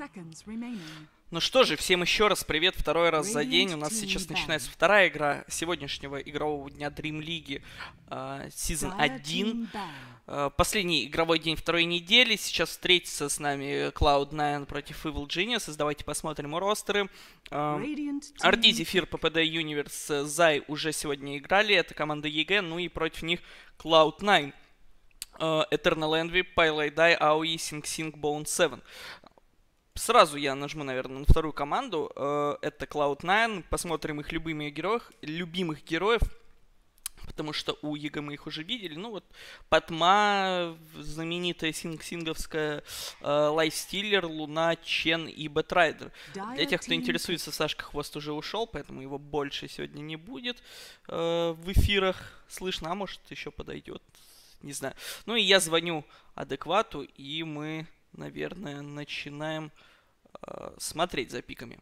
Ну что же, всем еще раз привет, второй раз за день. У нас сейчас начинается вторая игра сегодняшнего игрового дня Dream League Season 1. Последний игровой день второй недели. Сейчас встретится с нами Cloud9 против Evil Geniuses. Давайте посмотрим ростеры. RD, Zephyr, PPD, Universe, Zai уже сегодня играли. Это команда ЕГЭ. Ну и против них Cloud9. Eternal Envy, Pile Die, AOE, Sing Sing, Bone 7. Сразу я нажму, наверное, на вторую команду. Это Cloud9. Посмотрим их любимых героев. Потому что у ЕГЭ мы их уже видели. Ну вот, Патма, знаменитая синговская, Лайфстиллер, Луна, Чен и Бэтрайдер. Для тех, кто интересуется, Сашка Хвост уже ушел, поэтому его больше сегодня не будет в эфирах. Слышно, а может еще подойдет. Не знаю. Ну и я звоню Адеквату, и мы, наверное, начинаем смотреть за пиками.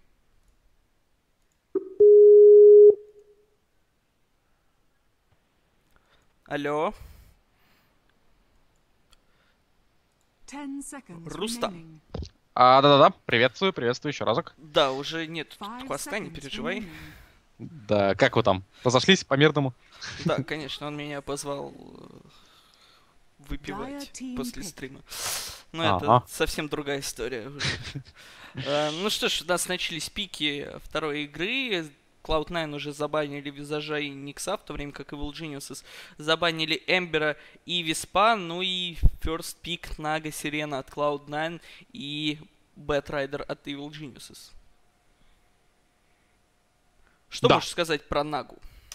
Алло. Рустам. Да-да-да, приветствую еще разок. Да, уже нет хвоста, не переживай. Да, как вы там? Разошлись по-мирному? Да, конечно, он меня позвал выпивать после стрима. Но это совсем другая история уже. Ну что ж, у нас начались пики второй игры. Cloud9 уже забанили Визажа и Никса, в то время как Evil Geniuses забанили Эмбера и Виспа. Ну и first pick Нага Сирена от Cloud9 и Бэтрайдер от Evil Geniuses. Что можешь сказать про Нагу?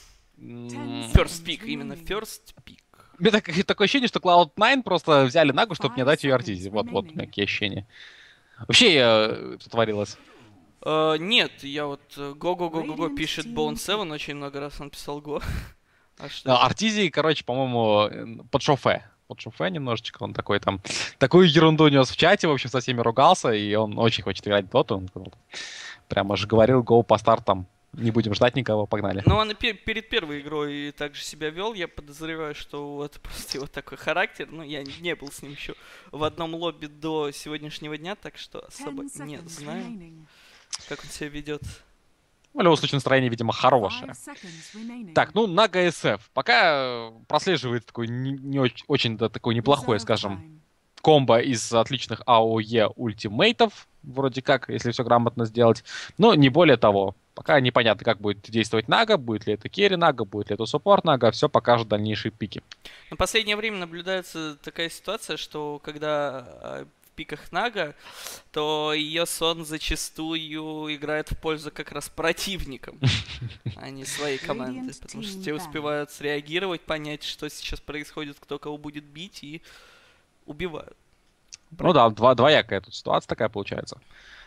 First pick, именно first pick. У меня такое ощущение, что Cloud9 просто взяли Нагу, чтобы не дать ее Артизе. Вот такие ощущения. Вообще, что творилось? Нет, я вот го-го-го-го-го пишет Bone 7, очень много раз он писал го. Артизи, короче, по-моему, под шофе немножечко, он такой там, такую ерунду нес в чате, в общем, со всеми ругался, и он очень хочет играть в доту, он прямо же говорил, go по стартам, не будем ждать никого, погнали. Ну, он и перед первой игрой также себя вел, я подозреваю, что это просто его такой характер, ну, я не был с ним еще в одном лобби до сегодняшнего дня, так что особо не знаю, как он себя ведет. В любом случае, настроение, видимо, хорошее. Так, ну, на ГСФ. Пока прослеживает такой не очень такой неплохой, скажем, комбо из отличных АОЕ ультимейтов, вроде как, если все грамотно сделать. Но не более того. Пока непонятно, как будет действовать Нага, будет ли это керри Нага, будет ли это суппорт Нага, все покажут дальнейшие пики. В последнее время наблюдается такая ситуация, что когда в пиках Нага, то ее сон зачастую играет в пользу как раз противникам, а не своей команды. Потому что те успевают среагировать, понять, что сейчас происходит, кто кого будет бить, и убивают. Ну да, двоякая тут ситуация такая получается.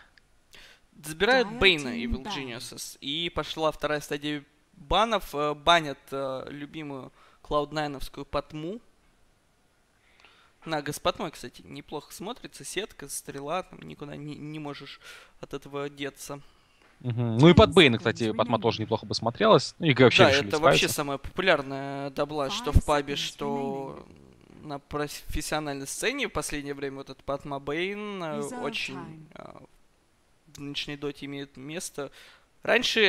Забирают Бейна Evil Geniuses, и пошла вторая стадия банов. Банят любимую Cloud9-овскую Патму. Нага с Патмой, кстати, неплохо смотрится. Сетка, стрела, там никуда не можешь от этого деться. Ну и под Бейна, кстати, Патма тоже неплохо бы смотрелась. Ну, и вообще да, это вообще самая популярная дабла, что в пабе, что на профессиональной сцене в последнее время. Вот этот Патма Бейн очень в нынешней доте имеет место. Раньше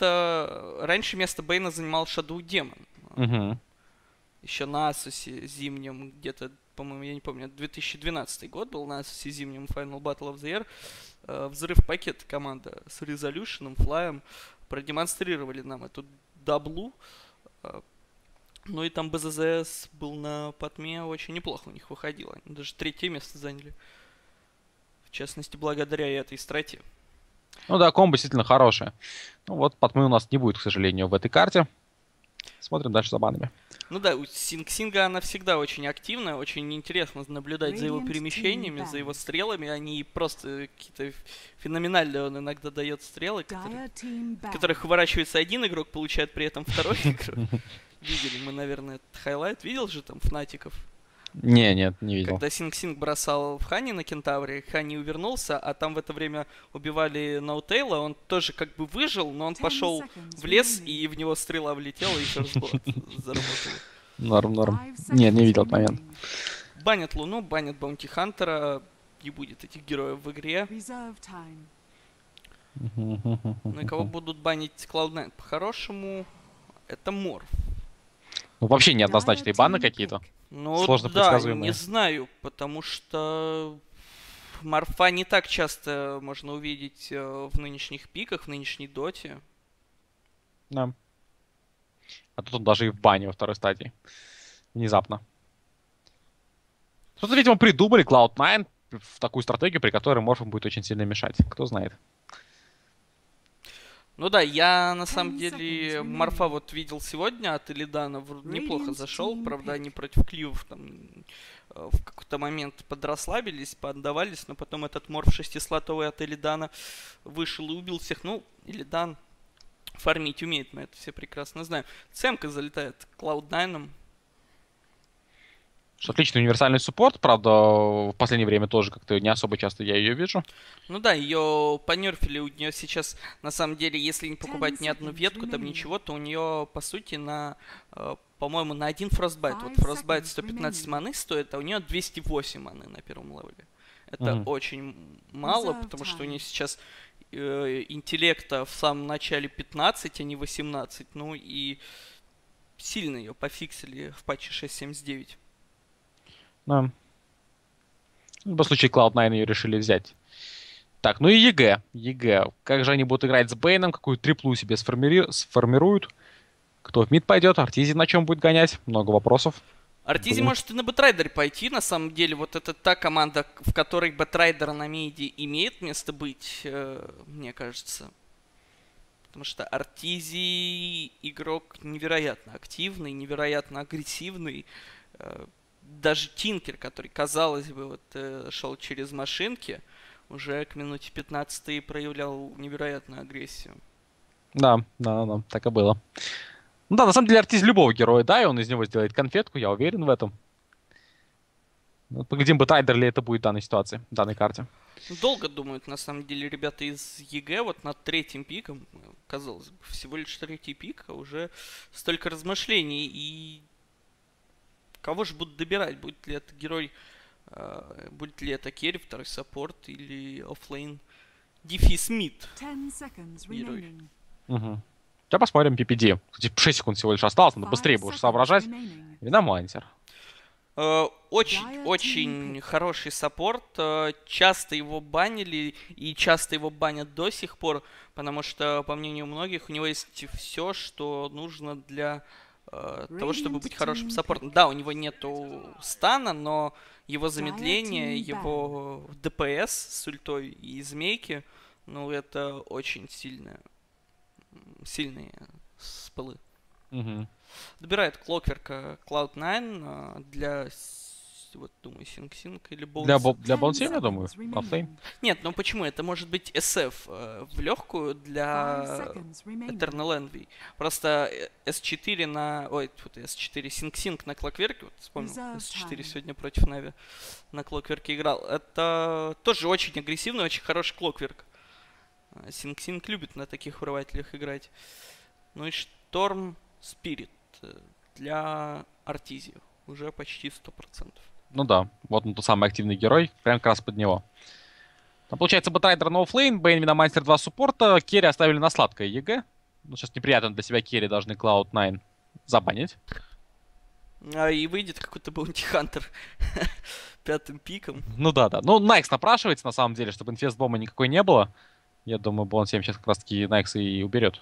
место Бейна занимал Shadow Demon. Еще на Асусе зимнем, где-то, по-моему, я не помню, 2012 год был на Асусе зимнем Final Battle of the Year. Взрыв пакет команда с Resolution, Флаем продемонстрировали нам эту даблу. Ну и там БЗЗС был на Патме, очень неплохо у них выходило. Они даже третье место заняли. В частности, благодаря этой страте. Ну да, комбо действительно хорошее. Ну вот, Патмы у нас не будет, к сожалению, в этой карте. Смотрим дальше за банами. Ну да, у Синг-Синга она всегда очень активная, очень интересно наблюдать за его перемещениями, за его стрелами. Они просто какие-то феноменальные, он иногда дает стрелы, которых уворачивается один игрок, получает при этом второй игрок. Видели мы, наверное, этот хайлайт. Видел же там Фнатиков? Нет, не видел. Когда Синг-Синг бросал в Хани на Кентавре, Хани увернулся, а там в это время убивали Ноутейла, он тоже как бы выжил, но он пошел в лес, и в него стрела влетела, и еще раз заработала. Норм. Не видел момент. Банят Луну, банят Баунти Хантера. не будет этих героев в игре. Ну и кого будут банить Cloud9? По-хорошему, это Морф. Ну, вообще неоднозначные баны какие-то. Ну, Сложно да, предсказуемые. не знаю, потому что Морфа не так часто можно увидеть в нынешних пиках, в нынешней доте. Да. А тут он даже и в бане во второй стадии. Внезапно. Что-то, видимо, придумали Cloud9 в такую стратегию, при которой Морфам будет очень сильно мешать. Кто знает. Ну да, я на самом деле Морфа вот видел сегодня от Илидана, неплохо зашел, правда они против Кливов там в какой-то момент подрасслабились, поотдавались, но потом этот Морф 6-слотовый от Илидана вышел и убил всех. Ну, Илидан фармить умеет, мы это все прекрасно знаем. Цемка залетает Cloud9. Что отличный универсальный суппорт, правда, в последнее время тоже как-то не особо часто я ее вижу. Ну да, ее понерфили, у нее сейчас, на самом деле, если не покупать ни одну ветку, там ничего, то у нее, по сути, на, по-моему, на один фростбайт. Вот фростбайт 115 маны стоит, а у нее 208 маны на первом левеле. Это очень мало, потому что у нее сейчас интеллекта в самом начале 15, а не 18. Ну и сильно ее пофиксили в патче 6.79. Да. В любом случае, Cloud9 ее решили взять. Так, ну и ЕГЭ. ЕГЭ. Как же они будут играть с Бэйном? Какую триплу себе сформируют? Кто в мид пойдет? Артизи на чем будет гонять? Много вопросов. Артизи может и на Бэтрайдере пойти. На самом деле, вот это та команда, в которой Бэтрайдер на миде имеет место быть, мне кажется. Потому что Артизи игрок невероятно активный, невероятно агрессивный. Даже Тинкер, который, казалось бы, вот, шел через машинки, уже к минуте 15 проявлял невероятную агрессию. Да, так и было. Ну да, на самом деле Артиз любого героя, да, и он из него сделает конфетку, я уверен в этом. Ну, поглядим, Бэтрайдер ли это будет в данной ситуации, в данной карте. Долго думают, на самом деле, ребята из ЕГЭ, вот над третьим пиком, казалось бы, всего лишь третий пик, а уже столько размышлений, и кого же будут добирать? Будет ли это герой, будет ли это керри, второй саппорт или оффлейн Дефис мид герой? Сейчас посмотрим PPD. Кстати, 6 секунд всего лишь осталось, надо быстрее бы уж соображать. Виномансер. Очень хороший саппорт. Часто его банили и часто его банят до сих пор, потому что, по мнению многих, у него есть все, что нужно для того, чтобы быть хорошим саппортом. Да, у него нету стана, но его замедление, его ДПС с ультой и змейки, ну, это очень сильные спылы. Добирает Клокверка Cloud9 для, вот, думаю, Синг или Боунс. Для Боунсим, я думаю, оффлейн. Нет, ну почему? Это может быть SF в легкую для Eternal Envy. Просто S4 на... Ой, S4 Синг на Клокверке. Вот вспомнил, S4 сегодня против Нави на Клокверке играл. Это тоже очень агрессивный, очень хороший Клокверк. Синг любит на таких врывателях играть. Ну и Шторм Спирит для Артизи. Уже почти 100%. Ну да, вот он тот самый активный герой, прям как раз под него. Там получается Бэтрайдер на оффлейн, Бэйн, Виномансер 2 суппорта, керри оставили на сладкое ЕГЭ. Ну сейчас неприятно для себя керри должны Cloud9 забанить. И выйдет какой-то Баунти Хантер пятым пиком. Ну да. Ну, Найкс напрашивается на самом деле, чтобы инфест-бомба никакой не было. Я думаю, Бон 7 сейчас как раз таки Найкс и уберет.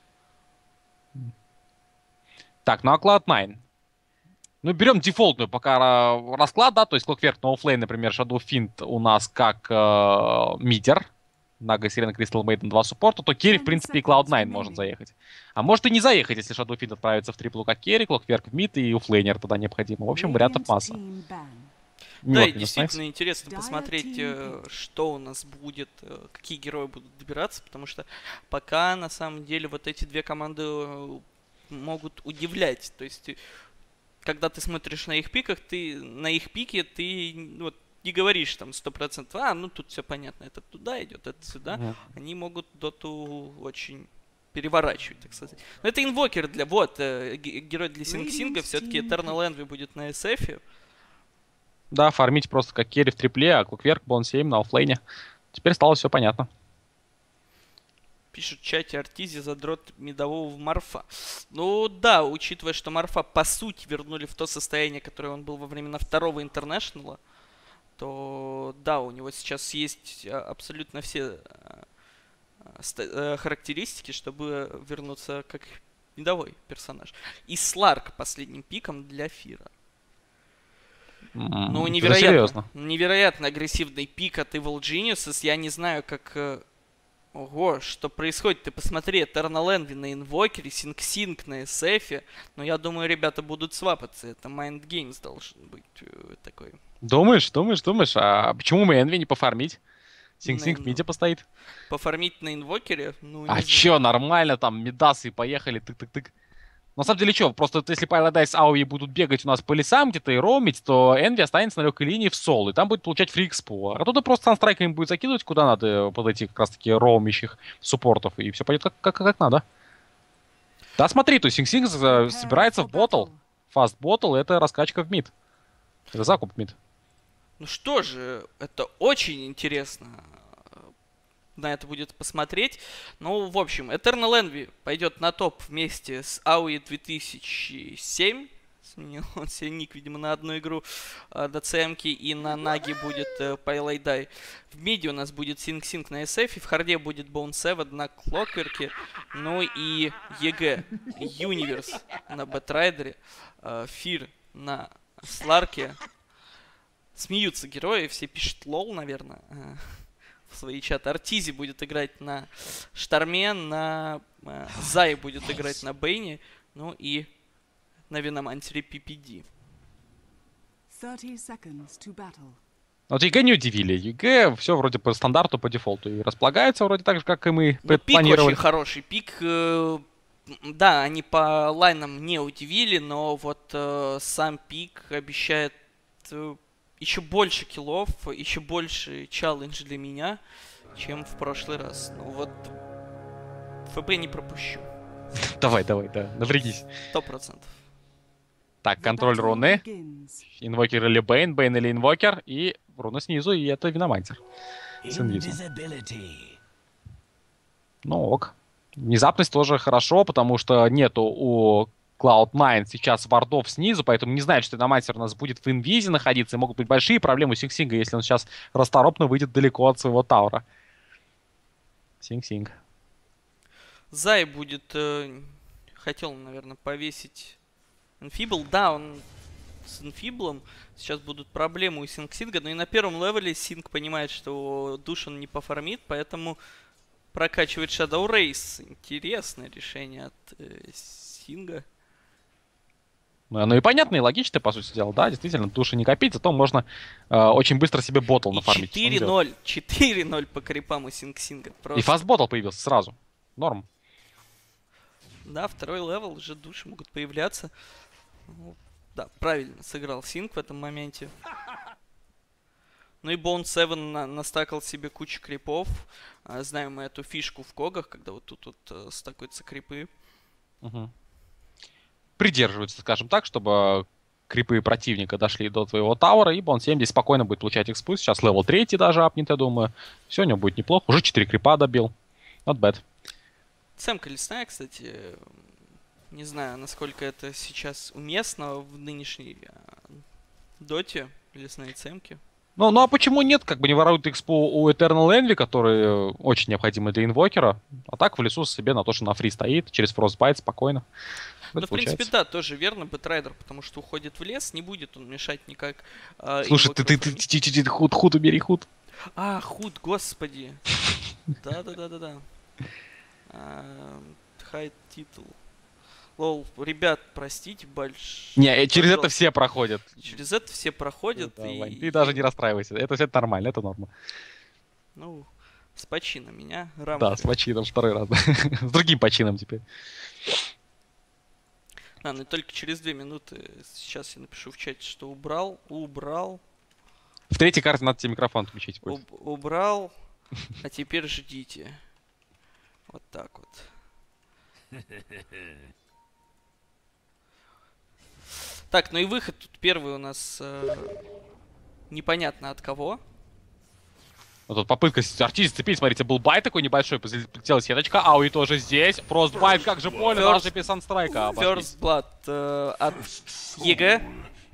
Так, ну а Cloud9. Ну, берем дефолтную пока расклад, да, то есть Clockwork на оффлейн, например, Shadow Fiend у нас как мидер, Naga, Sirena, Crystal Maiden 2 суппорта, то керри, в принципе, и Cloud9 может заехать. А может и не заехать, если Shadow Fiend отправится в триплу как керри, Clockwork в мид и оффлейнер тогда необходимо. В общем, вариантов масса. Да, и действительно интересно посмотреть, что у нас будет, какие герои будут добираться, потому что пока, на самом деле, вот эти две команды могут удивлять. То есть, когда ты смотришь на их пиках, на их пике ты вот, не говоришь там 100%, ну тут все понятно, это туда идет, это сюда. Они могут доту очень переворачивать, так сказать. Но это инвокер для, вот, герой для Синг-Синга, все-таки Eternal Envy будет на SF. Да, фармить просто как керри в трипле, а Клокверк, Бон 7 на оффлейне. Теперь стало все понятно. Пишут в чате: Артизи задрот медового в Марфа. Ну да, учитывая, что Марфа по сути вернули в то состояние, которое он был во времена второго интернешнала, то да, у него сейчас есть абсолютно все характеристики, чтобы вернуться как медовой персонаж. И Сларк последним пиком для Фира. Ну, невероятно агрессивный пик от Evil Geniuses. Я не знаю, как... Ого, что происходит? Ты посмотри, Eternal Envy на Инвокере, Синг-Синг на SF. Но я думаю, ребята будут свапаться. Это Mind Games должен быть такой. Думаешь? А почему мы Envy не пофармить? Синг-Синг в миде постоит. Пофармить на Инвокере? Ну, а чё, нормально, там, медасы поехали, тык-тык-тык. На самом деле, что, просто если Paladise Ауи будут бегать у нас по лесам где-то и роумить, то Envy останется на легкой линии в соло, и там будет получать фри экспо. А тут просто санстрайками будет закидывать куда надо под этих как раз-таки роумящих суппортов, и все пойдет как надо. Да, смотри, то Синг-Синг собирается в ботл. Фаст ботл — это раскачка в мид. Это закуп в мид. Ну что же, это очень интересно. На это будет посмотреть. Ну, в общем, Eternal Envy пойдет на топ вместе с AUE 2007. Сменил он себе ник, видимо, на одну игру до CM-ки. И на Наги будет Пайлайдай. В миде у нас будет Синг-Синг на SF. И в харде будет Bone 7 на Клокверке. Ну и ЕГЭ Universe на Бэтрайдере. Фир на Сларке. Смеются герои, все пишут лол, наверное, в свои чаты. Артизи будет играть на Шторме, на Зай будет играть на Бейне, ну и на Виномантере PPD. Вот ЕГЭ не удивили. ЕГЭ все вроде по стандарту, по дефолту. И располагается вроде так же, как и мы Пик планировали. очень хороший. Пик, да, они по лайнам не удивили, но вот сам пик обещает... еще больше киллов, еще больше челлендж для меня, чем в прошлый раз. Ну вот, ФБ не пропущу. Давай, да, напрягись. 100%. Так, контроль руны. Инвокер или Бейн, Бейн или Инвокер. И руна снизу, и это Виномантер. С инвизом. Ну ок. Внезапность тоже хорошо, потому что нету у Cloud9 сейчас вардов снизу, поэтому не знает, что Виномантер у нас будет в инвизе находиться, и могут быть большие проблемы у Синг-Синга, если он сейчас расторопно выйдет далеко от своего таура. Синг-Синг. Зай будет... хотел, наверное, повесить Инфибл. Да, он с Инфиблом. Сейчас будут проблемы у Синг-Синга, но и на первом левеле Синг понимает, что душ он не пофармит, поэтому прокачивает Shadow Race. Интересное решение от Синга. Ну и понятно, и логично, по сути дела, да, действительно, души не копить, зато можно очень быстро себе ботл нафармить. 4-0, 4-0 по крипам у Синг-Синга. И фаст ботл появился сразу. Норм. Да, второй левел, уже души могут появляться. Ну, да, правильно сыграл Синг в этом моменте. Ну и Bone 7 настакал себе кучу крипов. Знаем мы эту фишку в когах, когда вот тут вот стакаются крипы. Угу. Придерживаются, скажем так, чтобы крипы противника дошли до твоего таура, и Bone 7 здесь спокойно будет получать экспульс. Сейчас левел 3 даже апнет, я думаю. Все у него будет неплохо. Уже 4 крипа добил. Not bad. Цемка лесная, кстати. Не знаю, насколько это сейчас уместно в нынешней доте лесные цемки. Ну а почему нет? Как бы не воруют экспо у Eternal Envy, который очень необходимый для инвокера. А так в лесу себе на то, что на фри стоит, через Frostbite спокойно. Ну, в принципе, да, тоже верно, Бэтрайдер, потому что уходит в лес, не будет он мешать никак. Слушай, ты худ убери, худ. А, худ, господи. Да. Хайд титул. Лол, ребят, простите, Не, через это все проходят. Через это все проходят. И... Ты даже не расстраивайся, это нормально, это норма. Ну, с почином меня. Рамка. Да, с почином второй раз. С другим почином теперь. Ну только через 2 минуты. Сейчас я напишу в чате, что убрал. В третьей карте надо тебе микрофон включить. Убрал. А теперь ждите. Вот так вот. Так, ну и выход тут первый у нас непонятно от кого. Вот тут попытка артист цепить, смотрите, был байт такой небольшой, полетела сеточка, Ауи тоже здесь, Фростбайт, как же больно, даже без санстрайка обошлись. First Blood от ЕГЭ.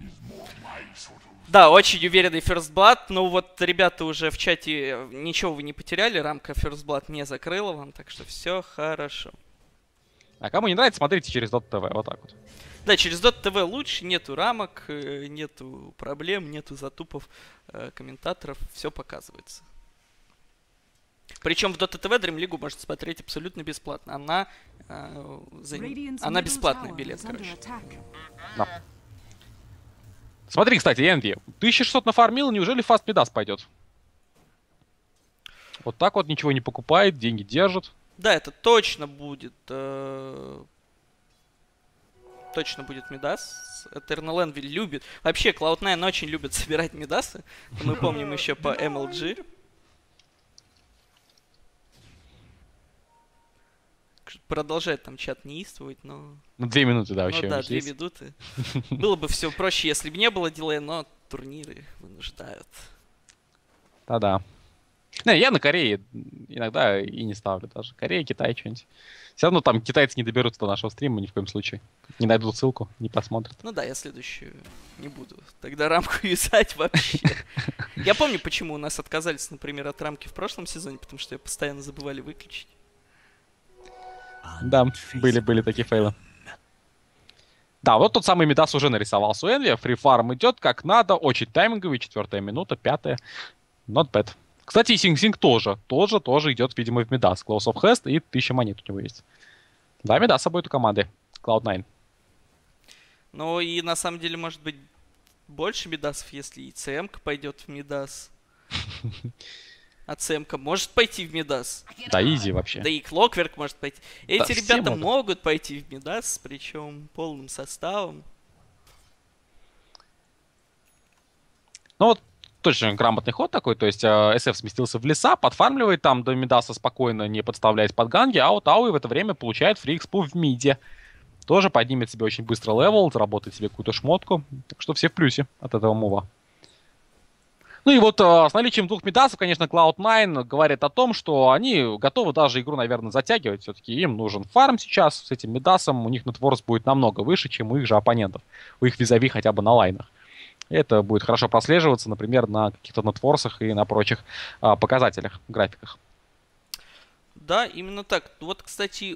Да, очень уверенный First Blood, но вот ребята уже в чате, ничего вы не потеряли, рамка First Blood не закрыла вам, так что все хорошо. А кому не нравится, смотрите через .tv, вот так вот. Да, через .tv лучше, нету рамок, нету проблем, нету затупов комментаторов, все показывается. Причем в .tv Dream League можно смотреть абсолютно бесплатно. Она бесплатный билет, короче. Да. Смотри, кстати, Энви, 1600 нафармил, неужели Fast Midas пойдет? Вот так вот ничего не покупает, деньги держит. Да, это точно будет... Точно будет Мидас. Eternal Envy любит. Вообще, Cloud9 очень любит собирать Мидасы. Мы помним еще по MLG. Продолжает там чат неистовать, но... Ну, 2 минуты, да, вообще. Ну да, 2 минуты. Было бы все проще, если бы не было дилея, но турниры вынуждают. Да-да. Не, я на Корее иногда и не ставлю даже. Корея, Китай, что-нибудь. Все равно там китайцы не доберутся до нашего стрима ни в коем случае. Не найдут ссылку, не посмотрят. Ну да, я следующую не буду. Тогда рамку юзать вообще. Я помню, почему у нас отказались, например, от рамки в прошлом сезоне, потому что ее постоянно забывали выключить. Да, были такие фейлы. Да, вот тот самый Мидас уже нарисовался у Энви. Фрифарм идет как надо. Очень тайминговый. 4-я минута, 5-я. Not bad. Кстати, и Синг-Синг тоже идет, видимо, в Мидас. Close of Hest и 1000 монет у него есть. Да, Мидаса будет у команды. Cloud9. Ну и на самом деле, может быть, больше Мидасов, если и ЦМ-ка пойдет в Мидас. А ЦМ-ка может пойти в Мидас. Да, изи вообще. Да и Clockwork может пойти. Эти Да, ребята могут пойти в Мидас, причем полным составом. Ну вот, точно грамотный ход такой, то есть SF сместился в леса, подфармливает там до Мидаса спокойно, не подставляясь под ганги, а вот Ауи в это время получает фри-экспу в миде. Тоже поднимет себе очень быстро левел, заработает себе какую-то шмотку. Так что все в плюсе от этого мува. Ну и вот с наличием 2 Мидасов, конечно, Cloud9 говорит о том, что они готовы даже игру, наверное, затягивать. Все-таки им нужен фарм сейчас с этим Мидасом. У них нетворс будет намного выше, чем у их же оппонентов. У их визави хотя бы на лайнах. Это будет хорошо прослеживаться, например, на каких-то нетворсах и на прочих показателях, графиках. Да, именно так. Вот, кстати,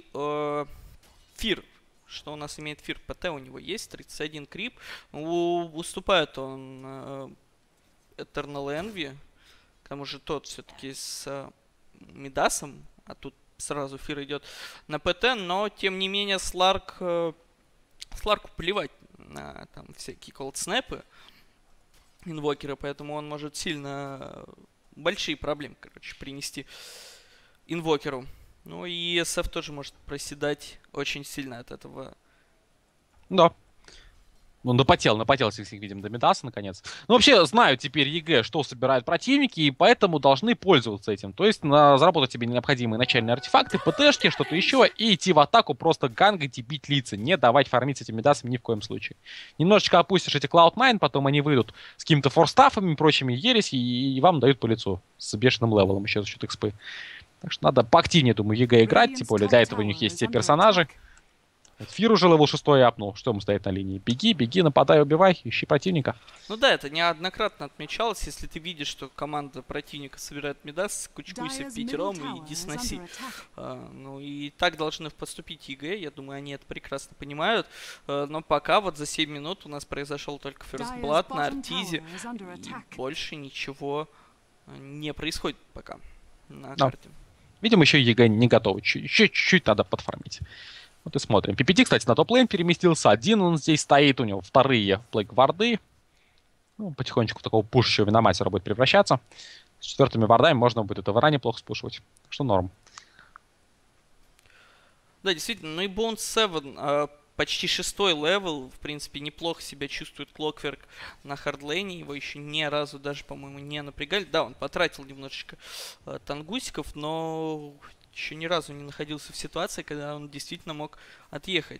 Фир, что у нас имеет Фир ПТ, у него есть 31 крип. Уступает он Eternal Envy. К тому же тот все-таки с Мидасом, а тут сразу Фир идет на ПТ, но тем не менее Сларку плевать на там всякие колд-снэпы, инвокеры, поэтому он может сильно большие проблемы, короче, принести инвокеру. Ну и SF тоже может проседать очень сильно от этого. Да. Ну, напотел видимо, до Мидаса, наконец. Ну, вообще, знают теперь ЕГЭ, что собирают противники, и поэтому должны пользоваться этим. То есть, заработать тебе необходимые начальные артефакты, ПТшки, что-то еще, и идти в атаку, просто гангать и бить лица. Не давать фармить этим Мидасом ни в коем случае. Немножечко опустишь эти Cloud9, потом они выйдут с какими-то форстафами, прочими ереси, и вам дают по лицу. С бешеным левелом еще за счет экспы. Так что надо поактивнее, думаю, ЕГЭ играть, тем более для этого у них есть те персонажи. Фир уже левел 6 апнул. Что ему стоит на линии? Беги, нападай, убивай, ищи противника. Ну да, это неоднократно отмечалось. Если ты видишь, что команда противника собирает Мидас, кучкуйся в пятером и иди сноси. Ну и так должны поступить ЕГЭ. Я думаю, они это прекрасно понимают. Но пока вот за 7 минут у нас произошел только First Blood на Артизе. И больше ничего не происходит пока на карте. Видимо, еще ЕГЭ не готовы. Еще чуть-чуть надо подфармить. Вот и смотрим. PPT, кстати, на топ-лейн переместился. Один он здесь стоит. У него вторые плейк-варды. Ну, потихонечку в такого пушащего виномастера будет превращаться. С 4 вардами можно будет это ране плохо спушивать. Что норм. Да, действительно. Ну и Bone 7 почти 6-й левел. В принципе, неплохо себя чувствует Clockwork на хардлейне. Его еще ни разу даже, по-моему, не напрягали. Да, он потратил немножечко тангусиков, но еще ни разу не находился в ситуации, когда он действительно мог отъехать.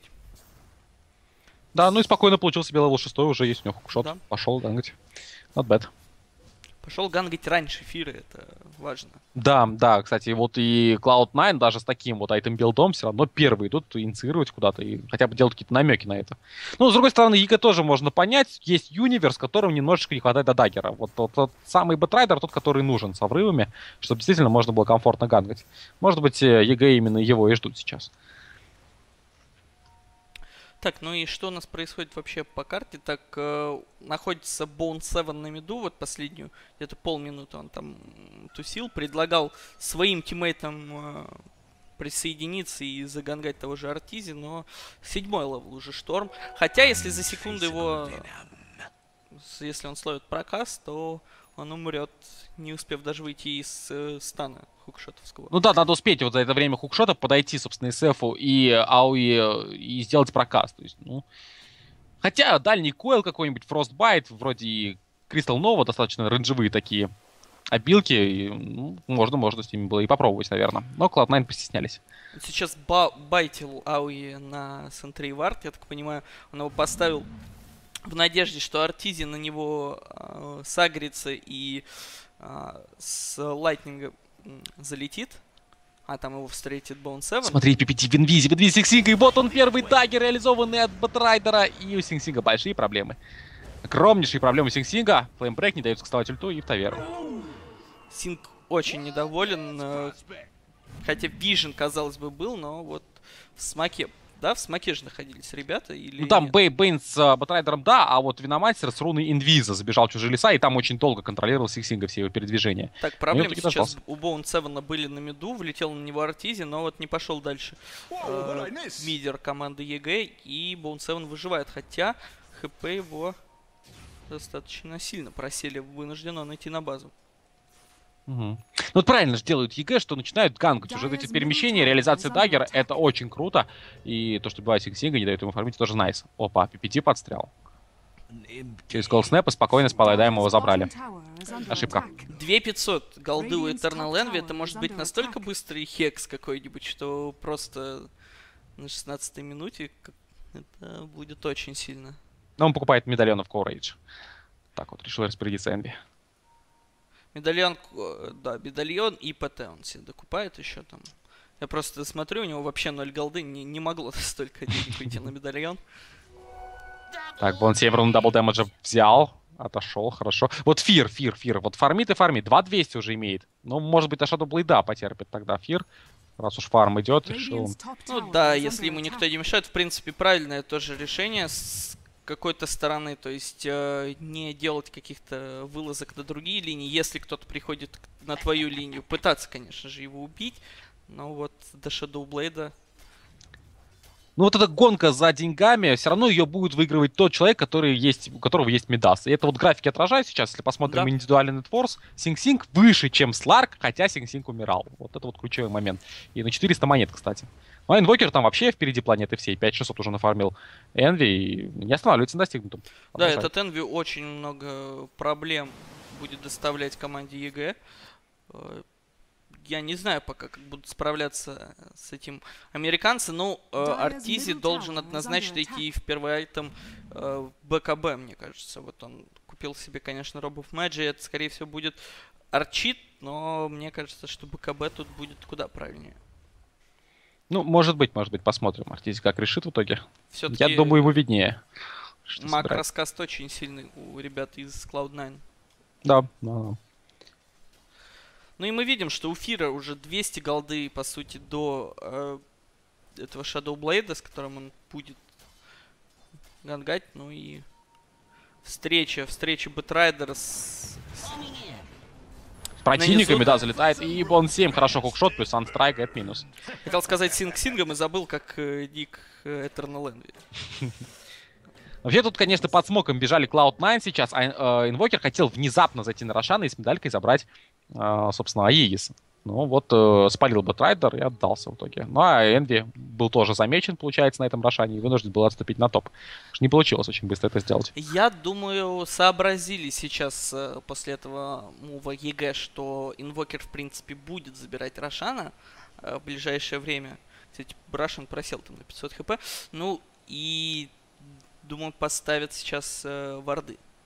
Да, ну и спокойно получил себе левел 6, уже есть у него хукшот. Да. Пошел дангать. Not bad. пошел гангать раньше Фира, это важно. Да, да, кстати, вот и Cloud9 даже с таким вот айтем-билдом все равно первые идут инициировать куда-то и хотя бы делать какие-то намеки на это. Ну, с другой стороны, ЕГЭ тоже можно понять. Есть юниверс, которым немножечко не хватает до даггера. Вот тот самый бэтрайдер, тот, который нужен со врывами, чтобы действительно можно было комфортно гангать. Может быть, ЕГЭ именно его и ждут сейчас. Так, ну и что у нас происходит вообще по карте? Так, находится Bone 7 на миду, вот последнюю, где-то полминуты он там тусил, предлагал своим тиммейтам присоединиться и загангать того же Артизи, но 7-й левел уже Шторм. Хотя, если за секунду его, если он словит проказ, то он умрет, не успев даже выйти из стана хукшотовского. Ну да, надо успеть вот за это время хукшота подойти, собственно, и Сефу, и Ауи, и сделать прокаст. То есть, ну... Хотя дальний койл какой-нибудь, Frostbite, вроде и Crystal Nova, достаточно рейнджевые такие обилки, и, ну, можно с ними было и попробовать, наверное. Но Cloud9 постеснялись. Сейчас байтил Ауи на Сентри Вард, я так понимаю, он его поставил в надежде, что Артизи на него сагрится и с Лайтнинга залетит, а там его встретит Bone 7. Смотри, PPT в инвизе Синг-Синга, и вот он первый даггер, реализованный от Бэтрайдера, и у Синг-Синга большие проблемы. Огромнейшие проблемы у Синг-Синга. Флеймбрейк не дает вставать ульту и в таверну. Синг очень недоволен, хотя Вижен, казалось бы, был, но вот в смоке. Да, в смоке же находились ребята, или... Ну там Бэйн с Бэтрайдером, да, а вот Виномастер с руной Инвиза забежал в чужие леса, и там очень долго контролировал Синг-Синга все его передвижения. Так, проблемы сейчас у Bone 7 были на миду, влетел на него Артизи, но вот не пошел дальше мидер команды ЕГЭ, и Bone 7 выживает, хотя ХП его достаточно сильно просели, вынужден он идти на базу. Угу. Ну вот правильно же делают ЕГЭ, что начинают гангать. Уже эти перемещения, реализация даггера, это очень круто. И то, что бывает Синг-Синга, не дает ему фармить, тоже найс. Опа, PPT подстрял. Через колл-снэп и спокойно с Паладаем его забрали. Ошибка. 2500 голды у Eternal Envy, это может быть настолько быстрый хекс какой-нибудь, что просто на 16-й минуте это будет очень сильно. Но он покупает медальонов Courage. Так вот, решил распорядиться Энви. Медальон, да, медальон и ПТ он себе докупает еще там. Я просто смотрю, у него вообще 0 голды, не могло столько денег уйти на медальон. Так, Бон Северн дабл дэмэджа взял, отошел, хорошо. Вот Фир. Вот фармит и фармит. 2200 уже имеет. Ну, может быть, до Shadow Blade потерпит тогда Фир. Раз уж фарм идет, решил. Ну да, если ему никто не мешает, в принципе, правильное тоже решение с какой-то стороны. То есть не делать каких-то вылазок на другие линии. Если кто-то приходит на твою линию, пытаться, конечно же, его убить. Но вот до Shadow Blade... Ну вот эта гонка за деньгами, все равно ее будет выигрывать тот человек, который есть, у которого есть Мидас. И это вот графики отражают сейчас, если посмотрим индивидуальный нетфорс. Синг-Синг выше, чем Сларк, хотя Синг-Синг умирал. Вот это вот ключевой момент. И на 400 монет, кстати. Ну а Инвокер там вообще впереди планеты всей. 5600 уже нафармил Энви и не останавливается на достигнутом. Да, этот Энви очень много проблем будет доставлять команде ЕГЭ. Я не знаю пока, как будут справляться с этим американцы, но Артизи должен однозначно идти в первый айтем БКБ, мне кажется. Вот он купил себе, конечно, Rob of Magi, это, скорее всего, будет Арчит, но мне кажется, что БКБ тут будет куда правильнее. Ну, может быть, посмотрим, Артизи как решит в итоге. Все-таки я думаю, его виднее. Макроскаст очень сильный у ребят из Cloud9. Да. Ну и мы видим, что у Фира уже 200 голды, по сути, до этого Shadow Blade, с которым он будет гангать. Ну и встреча Бэтрайдера с противниками, да, залетает. И Бон 7 хорошо хукшот, плюс Анстрайк, это минус. Хотел сказать Синг-Сингом и забыл, как ник Eternal Envy. Вообще тут, конечно, под смоком бежали Cloud9 сейчас, а Инвокер хотел внезапно зайти на Рошана и с медалькой забрать, собственно, Аегис. Ну вот, спалил Бэтрайдер и отдался в итоге. Ну а Энви был тоже замечен, получается, на этом Рошане и вынужден был отступить на топ. Не получилось очень быстро это сделать. Я думаю, сообразили сейчас после этого мува ЕГЭ, что Инвокер, в принципе, будет забирать Рошана в ближайшее время. Кстати, Рошан просел там на 500 хп. Ну и... думаю, поставят сейчас варды.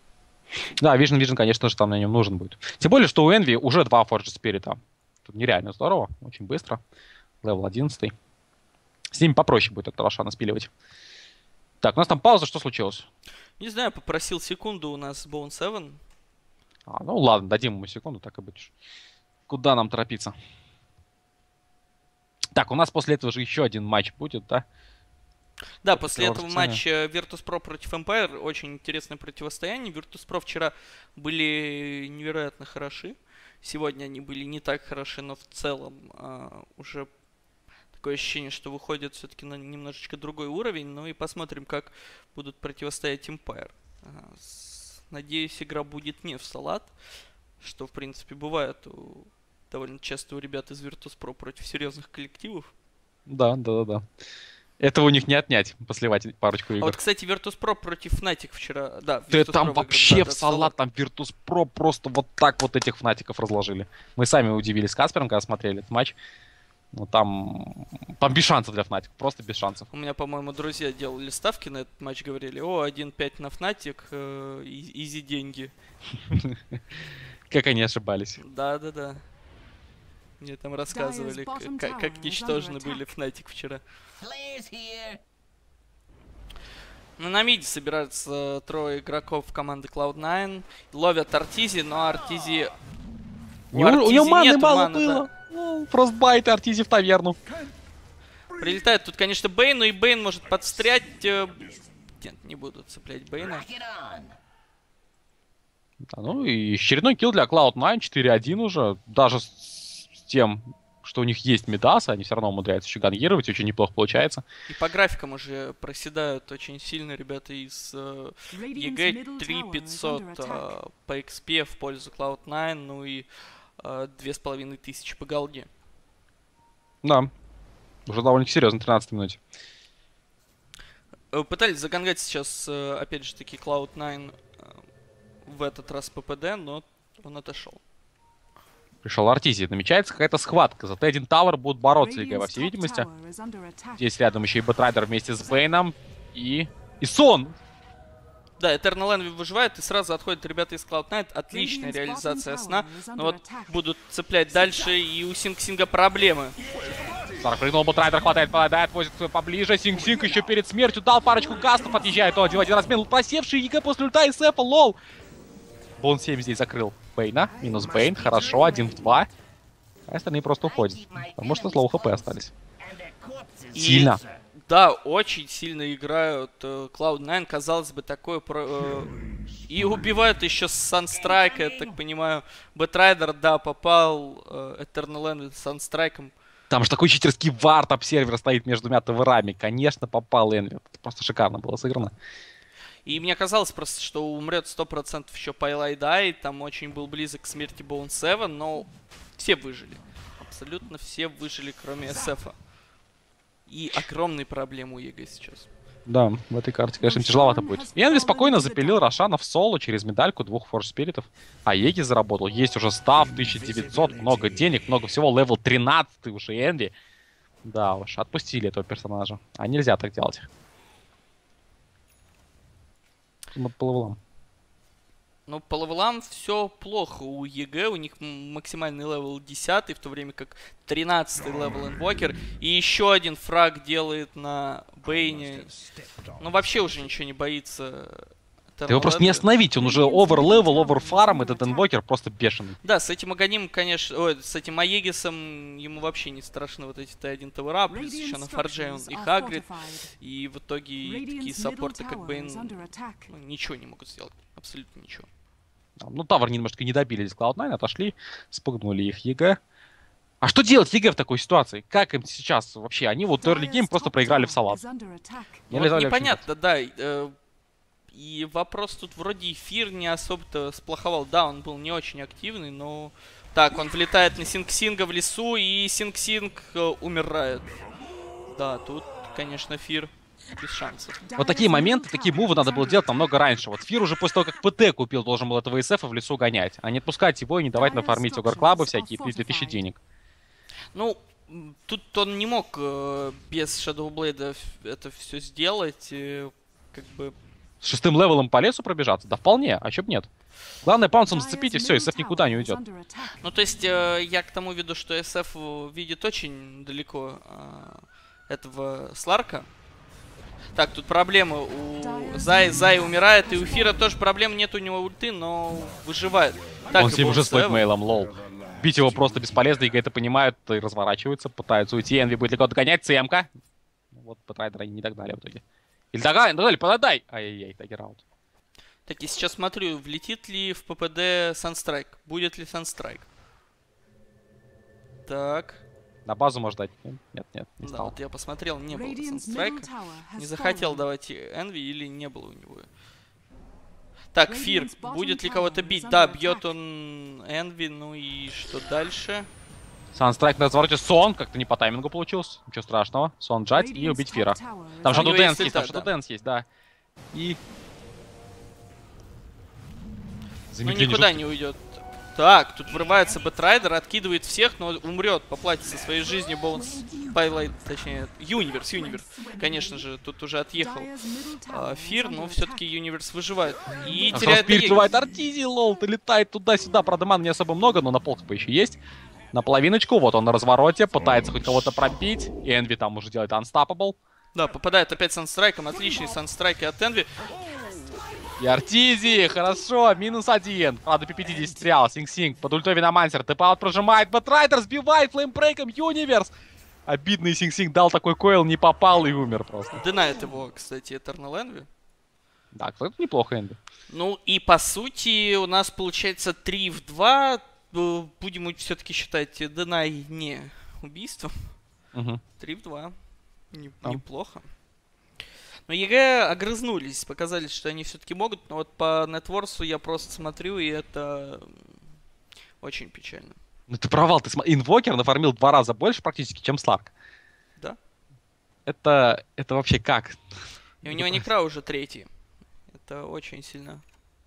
Да, Vision, конечно же, там на нем нужен будет. Тем более, что у Envy уже 2 Forge Spirit. Тут нереально здорово, очень быстро. Левел 11. С ними попроще будет этого Рошана спиливать. Так, у нас там пауза, что случилось? Не знаю, попросил секунду у нас Bone 7. Ну ладно, дадим ему секунду, так и быть. Куда нам торопиться? Так, у нас после этого же еще один матч будет, да? Да, после этого матча Virtus.pro против Empire. Очень интересное противостояние. Virtus.pro вчера были невероятно хороши. Сегодня они были не так хороши, но в целом уже такое ощущение, что выходят все-таки на немножечко другой уровень. Ну и посмотрим, как будут противостоять Empire. Надеюсь, игра будет не в салат, что в принципе бывает довольно часто у ребят из Virtus.pro против серьезных коллективов. Да. Этого у них не отнять, посливать парочку игр. А вот, кстати, Virtus.pro против Fnatic вчера, да. Да там вообще в салат, там Virtus.pro просто вот так вот этих Fnatic'ов разложили. Мы сами удивились с Каспером, когда смотрели этот матч. Ну там без шансов для Fnatic, просто без шансов. У меня, по-моему, друзья делали ставки на этот матч, говорили, 1-5 на Fnatic, изи деньги. Как они ошибались. Да. Мне там рассказывали, как ничтожны были Fnatic вчера. Ну, на миде собираются 3 игроков команды Cloud9. Ловят Артизи, но Артизи... У него маны мало было. Да. Фростбайт и Артизи в таверну. Прилетает тут, конечно, Бейн, но и Бейн может подстрять. Нет, не буду цеплять Бейна. Да, ну и очередной килл для Cloud9, 4-1 уже. Даже с тем, что у них есть Мидас, они все равно умудряются еще гангировать, очень неплохо получается. И по графикам уже проседают очень сильно ребята из EG 3500 по XP в пользу Cloud9, ну и 2500 по голде. Да, уже довольно серьезно, 13 минуте. Пытались загангать сейчас, опять же таки, Cloud9 в этот раз ППД, но он отошел. Пришел Артизи. Намечается какая-то схватка. За Т1 Тавер будут бороться, по всей видимости. Здесь рядом еще и Бэтрайдер вместе с Бейном. И Сон! Да, Eternal Envy выживает, и сразу отходят ребята из Cloud9. Отличная реализация сна. Но вот будут цеплять дальше, и у Синг-Синга проблемы. Старк прыгнул, Бэтрайдер хватает, попадает, возит поближе. Синг-Синг еще перед смертью дал парочку кастов, отъезжает. Один в один размен. Просевший ЕГЭ после ульта из Эфа, лол. Бон 7 здесь закрыл Бейна. Минус Бейн. Хорошо, 1 в 2. А остальные просто уходят. Потому что слоу хп остались. Сильно. Да, очень сильно играют Cloud9. Казалось бы, такое... И убивают еще с Санстрайка, я так понимаю. Бэтрайдер, да, попал. Eternal Envy с Санстрайком. Там же такой читерский вард об-сервер стоит между двумя таверами. Конечно, попал Энви. Это просто шикарно было сыграно. И мне казалось просто, что умрет 100% еще Пайлай Дай. Там очень был близок к смерти Bone 7, но все выжили. Абсолютно все выжили, кроме SF. И огромные проблемы у ЕГЭ сейчас. Да, в этой карте, конечно, тяжеловато будет. Энви спокойно запилил Рошана в соло через медальку 2 Форс Спиритов. А Еги заработал. Есть уже став 1900, много денег, много всего. Левел 13 уже Энви. Да уж, отпустили этого персонажа. А нельзя так делать. По левелам. Ну, по левелам все плохо у ЕГЭ. У них максимальный левел 10, в то время как 13 левел инвокер. И еще один фраг делает на Бейне. Ну, вообще уже ничего не боится. Ты его просто не остановить, он уже овер-левел, овер-фарм, этот инвокер просто бешеный. Да, с этим Аганимом, конечно, с этим Аегисом ему вообще не страшны вот эти Т1 тавера, плюс еще на Фарже он и Хагрид, и в итоге такие саппорты, как Бейн, ничего не могут сделать, абсолютно ничего. Ну, тавер немножко не добили здесь Cloud9, отошли, спугнули их ЕГЭ. А что делать ЕГЭ в такой ситуации? Как им сейчас вообще? Они вот early game просто проиграли в салат. Вот непонятно, да. И вопрос тут вроде эфир не особо-то сплоховал. Да, он был не очень активный, но... Так, он влетает на Синг-Синга в лесу, и Синг-Синг умирает. Да, тут, конечно, Фир без шансов. Вот такие моменты, такие мувы надо было делать намного раньше. Вот Фир уже после того, как ПТ купил, должен был этого СФ в лесу гонять. А не отпускать его и не давать нафармить Огр-клабы всякие, 2000 денег. Ну, тут он не мог без Shadow Blade это все сделать. Как бы С 6-м левелом по лесу пробежаться? Да вполне, а чё б нет. Главное, паунсом зацепить, и все, SF никуда не уйдет. Ну, то есть, я к тому веду, что SF видит очень далеко этого Сларка. Так, тут проблемы у Зай умирает, и у Фира тоже проблем нет, у него ульты, но выживает. Так, он себе уже стоит мейлом, лол. Бить его просто бесполезно, и это понимают, и разворачиваются, пытаются уйти. Энви будет легко догонять, ЦМК. Вот, Бэтрайдера они не догнали в итоге. Или догнали, подай! Ай-яй-яй, таггер-аут. Так, и сейчас смотрю, влетит ли в ППД Санстрайк. Будет ли Санстрайк. Так. На базу может дать? Нет, не да, стал. вот я посмотрел, не было Санстрайка. Не захотел давать Энви или не было у него. Так, Фир, будет ли кого-то бить? Да, бьет он Энви, ну и что дальше? Санстрайк на развороте. Сон, как-то не по таймингу получился. Ничего страшного. Сон джать и убить Фира. Там Shadow Dance есть, там Shadow Dance есть, да. И... Ну никуда не уйдет. Так, тут врывается Бэтрайдер, откидывает всех, но умрет, поплатится своей жизнью Боунс, точнее, Юниверс, конечно же, тут уже отъехал Фир, но все-таки Юниверс выживает. И теряет переживает Артизи, лол, ты летает туда-сюда, правда, ман не особо много, но на полку еще есть. На половиночку, вот он на развороте, пытается хоть кого-то пробить, и Энви там уже делает Unstoppable. Да, попадает опять Санстрайком, отличный Санстрайк от Энви. И Артизи, хорошо, -1. Правда, P50 стрял, Синг-Синг, под ультой Виномансер, тэп-аут прожимает, Бэтрайдер сбивает флеймбрейком Юниверс. Обидный Синг-Синг дал такой койл, не попал и умер просто. Динает его, кстати, Eternal Envy. Да, кстати, неплохо Энви. Ну и по сути у нас получается 3 в 2. Будем все-таки считать Динай не убийством. 3 в 2. Неплохо. Но ЕГЭ огрызнулись, показали, что они все-таки могут, но вот по нетворсу я просто смотрю, и это очень печально. Ну ты провал, ты Инвокер нафармил 2 раза больше практически, чем Сларк. Да. Это вообще как? И у него Некра уже 3-й. Это очень сильно.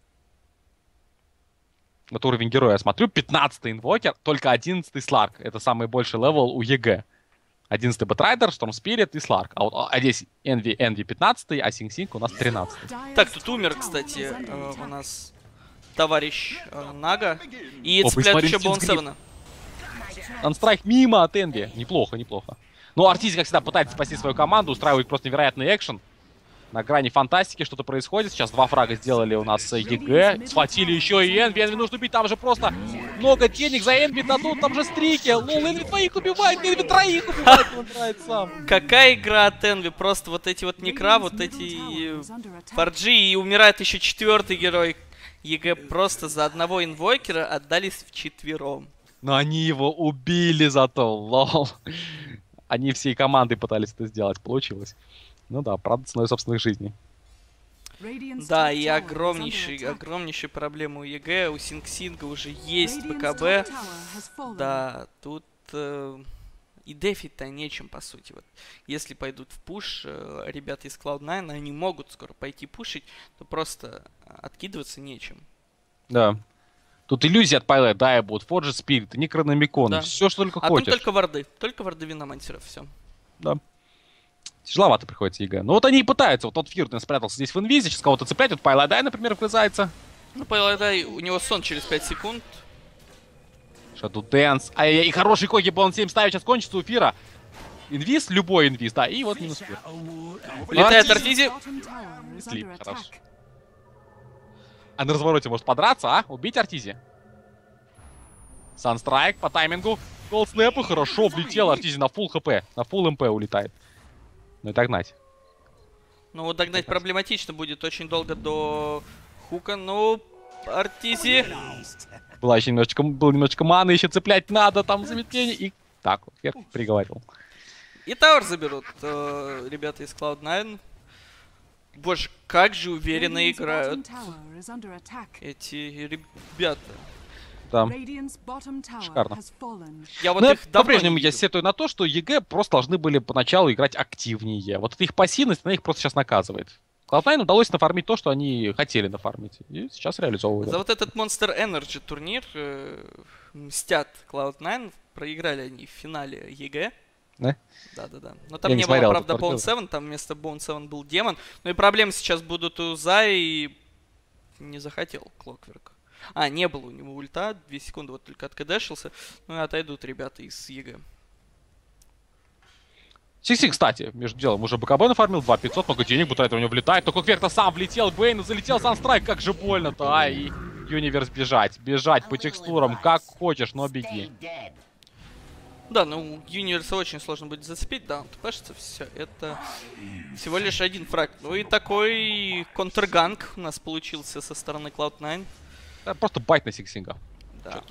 Вот уровень героя я смотрю, 15-й Инвокер, только 11-й Сларк. Это самый большой левел у ЕГЭ. 11-й Бэтрайдер, Storm Spirit и Сларк. А здесь Энви 15-й, а Синг-Синг у нас 13-й. Так, тут умер, кстати, у нас товарищ Нага. И цепляет еще Боун Севена. Анстрайк мимо от Энви. Неплохо, неплохо. Ну, Артизи, как всегда, пытается спасти свою команду, устраивает просто невероятный экшен. На грани фантастики что-то происходит. Сейчас 2 фрага сделали у нас ЕГЭ. Схватили еще и Энви. Энви нужно убить. Там же просто много денег за Энви дадут. Там же стрики. Лол, Энви 2 убивает. Энви 3 убивает. Он играет сам. Какая игра от Энви? Просто вот эти вот Некра, вот эти фарджи. И умирает еще 4-й герой. ЕГЭ просто за одного инвокера отдались вчетвером. Но они его убили зато. Лол. Они всей командой пытались это сделать. Получилось. Ну да, правда, ценой собственных жизней. Да, и огромнейшие проблемы у ЕГЭ, у Синг-Синга уже есть БКБ. Да, тут и дефить-то нечем, по сути. Вот. Если пойдут в пуш, ребята из Cloud9, они могут скоро пойти пушить, то просто откидываться нечем. Да. Тут иллюзии от Пайлет, да, и будут Forge Spirit, Некрономикон, да. Все, что только хочешь. Только варды Виномансеров, все. Да. Тяжеловато приходится ЕГЭ. Ну вот они и пытаются. Вот тот Фир спрятался здесь в инвизе, сейчас кого-то цепляет. Вот Пайлайдай, например, врезается. Ну, Пайлайдай, у него сон через 5 секунд. Shadow Dance. Ай-яй-яй, и хороший коги бы он 7 ставит, сейчас кончится у Фира. Инвиз, любой инвиз, да, и вот минус Фир. Улетает Артизи. Слип, хорошо. А на развороте может подраться, а? Убить Артизи. Санстрайк по таймингу. Голдснэпы, хорошо, влетел Артизи на фулл хп. На фулл МП улетает. Ну и догнать. Ну вот догнать проблематично будет очень долго до хука. Ну, Артизи. Было немножечко маны, еще цеплять надо, там замедление. И так вот, вверх приговорил. И тауэр заберут ребята из Cloud9. Боже, как же уверенно играют эти ребята. Да. Шикарно. Я вот по-прежнему я сетую на то, что ЕГЭ просто должны были поначалу играть активнее. Вот эта их пассивность, она их просто сейчас наказывает. Cloud9 удалось нафармить то, что они хотели нафармить. И сейчас реализовывают. За вот этот Monster Energy турнир мстят Cloud9. Проиграли они в финале ЕГЭ. Да? Да. Но там не было, смотрел, правда, Bone 7, там вместо Bone 7 был демон. Ну и проблемы сейчас будут у Зай, не захотел Клокверк. Не было у него ульта, 2 секунды вот только откадешился. Ну и отойдут ребята из ЕГЭ. Сикси, кстати, между делом, уже БКБ нафармил 2500, много денег, Бутайт у него влетает, но Клокверк-то сам влетел, Бэйн залетел, Санстрайк, как же больно-то, и Юниверс бежать по текстурам, как хочешь, но беги. Да, ну Юниверса очень сложно будет зацепить, да, он тпшится, все, это всего лишь один фраг. Ну и такой контрганг у нас получился со стороны Cloud9. Просто байт на Сиксинга. Да.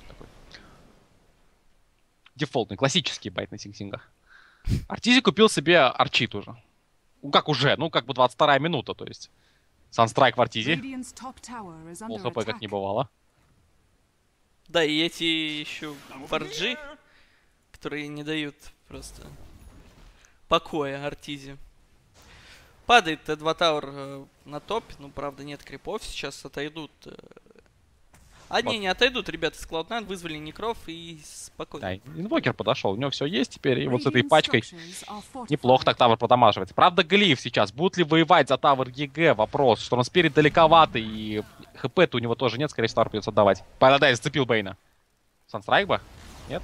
Дефолтный, классический байт на Сиксинга. Артизи купил себе Арчит уже. Ну как уже, ну как бы 22-я минута, то есть. Санстрайк в Артизи. Пол хп как не бывало. Да, и эти еще фарджи, которые не дают просто покоя Артизи. Падает Т2 Тауэр на топе, ну правда нет крипов, сейчас отойдут. Не отойдут, ребята с Cloud9, вызвали некров и спокойно. Да, инвокер подошел, у него все есть теперь, и вот с этой пачкой неплохо так тавер продамаживается. Правда, Глиф сейчас, будут ли воевать за тавер ЕГЭ, вопрос, что он спереди далековато, и хп-то у него тоже нет, скорее всего, придется отдавать. Парадайз зацепил Бейна. Санстрайк бы? Нет?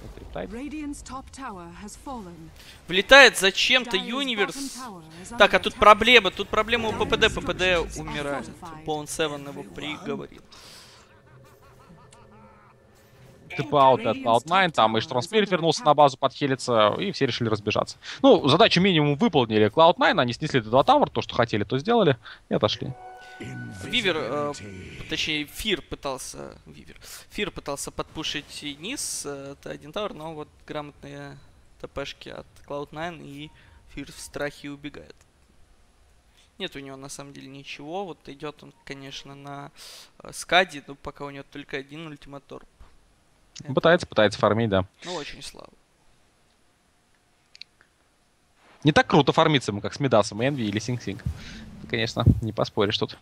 Влетает зачем-то Юниверс. Так, а тут проблема у ППД, ППД умирает. Bone 7 его приговорил. Тп-аут от Cloud9, там и Штормспирит вернулся на базу подхилиться, и все решили разбежаться. Ну, задачу минимум выполнили Cloud9, они снесли Т2 Тауэр, то, что хотели, то сделали, и отошли. Вивер, точнее, Фир пытался подпушить низ Т1 Тауэр, но вот грамотные ТПшки от Cloud9, и Фир в страхе убегает. Нет у него на самом деле ничего, вот идет он, конечно, на скаде, но пока у него только один ультиматорп. Пытается фармить, да. Ну, очень слабо. Не так круто фармиться ему, как с Мидасом, Энви или Синг-Синг. Конечно, не поспоришь тут.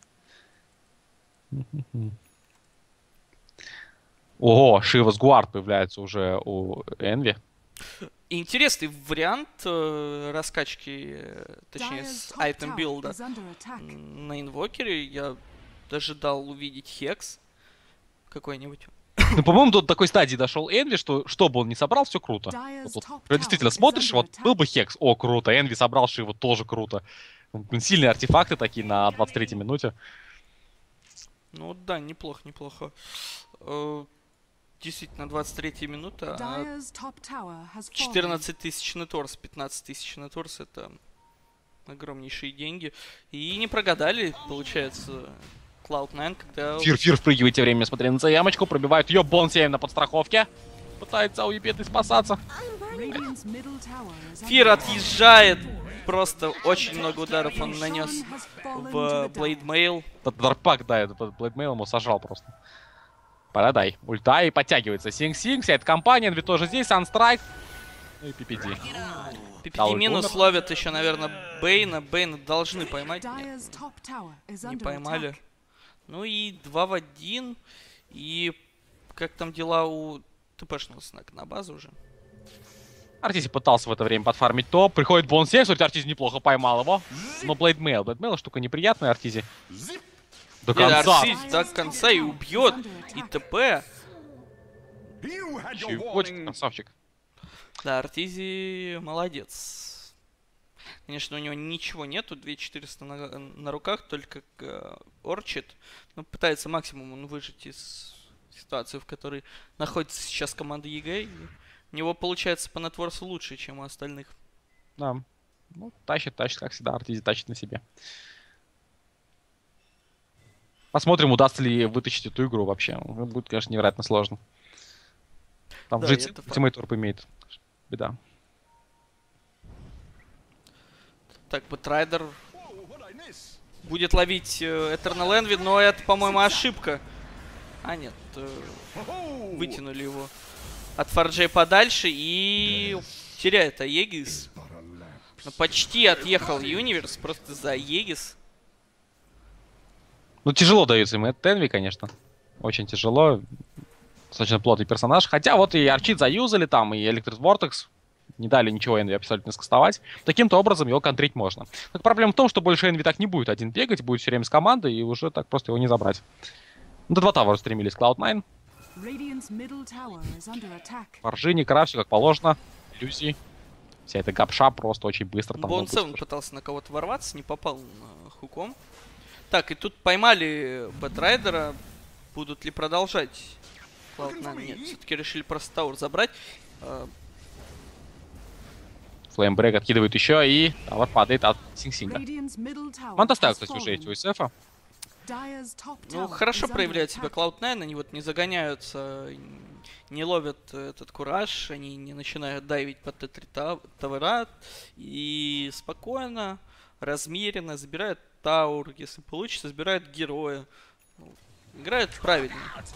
Ого, Шивас Гуард появляется уже у Энви. Интересный вариант раскачки, точнее, с айтем билда на инвокере. Я ожидал увидеть Хекс какой-нибудь. Ну, по-моему, до такой стадии дошел Энви, что бы он ни собрал, все круто. Вот, действительно, смотришь, вот был бы Хекс, о, круто, Энви собрал Шиву, тоже круто. Сильные артефакты такие на 23-й минуте. Ну да, неплохо. Действительно, 23-я минута. 14 тысяч на торс, 15 тысяч на торс, это огромнейшие деньги. И не прогадали, получается, Cloud9, когда... Фир впрыгивает тем временем, смотря на заямочку, пробивают ее, Бон 7 на подстраховке. Пытается у бедный спасаться. Фир отъезжает. Просто очень много ударов он нанес в Блейдмейл. Дарпак, да, Блейдмейл ему сожрал просто. Парадай. Ульта и подтягивается. Синг-Синг, вся эта компания, Энви тоже здесь, Санстрайк. Ну и PPD. PPD минус ловят еще, наверное, Бейна. Бейна должны поймать. Нет, не поймали. Ну и 2 в 1. И как там дела у ТПшного снэка на базу уже? Артизи пытался в это время подфармить топ. Приходит Бон 7, кстати, Артизи неплохо поймал его. Но Блейдмейл штука неприятная, Артизи. До конца. Артизи до конца и убьет. И ТП. Очень красавчик. Да, Артизи молодец. Конечно, у него ничего нету. 2400 на руках, только Орчит. Но пытается максимум он выжить из ситуации, в которой находится сейчас команда ЕГЭ. У него получается по нетворсу лучше, чем у остальных. Да. Ну, тащит, как всегда. Артизи тащит на себе. Посмотрим, удастся ли вытащить эту игру вообще. Будет, конечно, невероятно сложно. Там да, жить тиммейторп имеет. Беда. Так, Бэтрайдер будет ловить Eternal Envy, но это, по-моему, ошибка. А, нет. Вытянули его от Фарджей подальше и теряет Аегис. Но почти отъехал Юниверс просто за Аегис. Ну, тяжело дается ему этот Энви, конечно. Очень тяжело. Достаточно плотный персонаж. Хотя вот и Арчит заюзали там, и Electric Vortex. не дали ничего Энви абсолютно скастовать. Таким-то образом его контрить можно. Так проблема в том, что больше Энви так не будет один бегать, будет все время с командой, и уже так просто его не забрать. До 2 тавера стремились Cloud9. Варжини, Кара, все как положено. Иллюзии. Вся эта гапша просто очень быстро там. Bone 7 пытался на кого-то ворваться, не попал хуком. Так, и тут поймали Бэтрайдера. Будут ли продолжать? Cloud9 нет, все-таки решили просто тауэр забрать. Флеймбрейк откидывает еще, и тауэр падает от Синг-Синга. Мантастайл, кстати, уже есть у СФа. Ну, хорошо проявляет себя Cloud9, они вот не загоняются, не ловят этот кураж, они не начинают дайвить под Т3 тавера, и спокойно, размеренно забирают таур, если получится, забирают героя. Ну, играют правильно.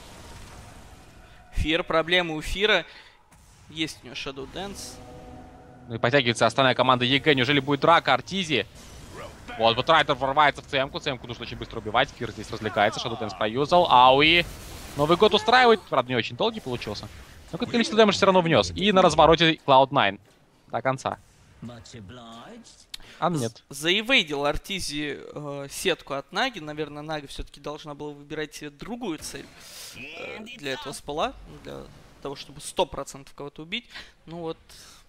Фир, проблемы у Фира. Есть у него Shadow Dance. Ну и подтягивается остальная команда ЕГЭ. Неужели будет драка Артизи? Вот, Бэтрайдер ворвается в ЦМ-ку. ЦМ-ку нужно очень быстро убивать. Фир здесь развлекается. Shadow Dance проюзал. Ауи. Новый год устраивает. Правда, не очень долгий получился. Но какое-то количество дэмэдж все равно внес. И на развороте Cloud9. До конца. А нет. Заевейдил Артизи сетку от Наги. Наверное, Нага все-таки должна была выбирать себе другую цель для этого спала. Для того, чтобы 100% кого-то убить. Ну вот.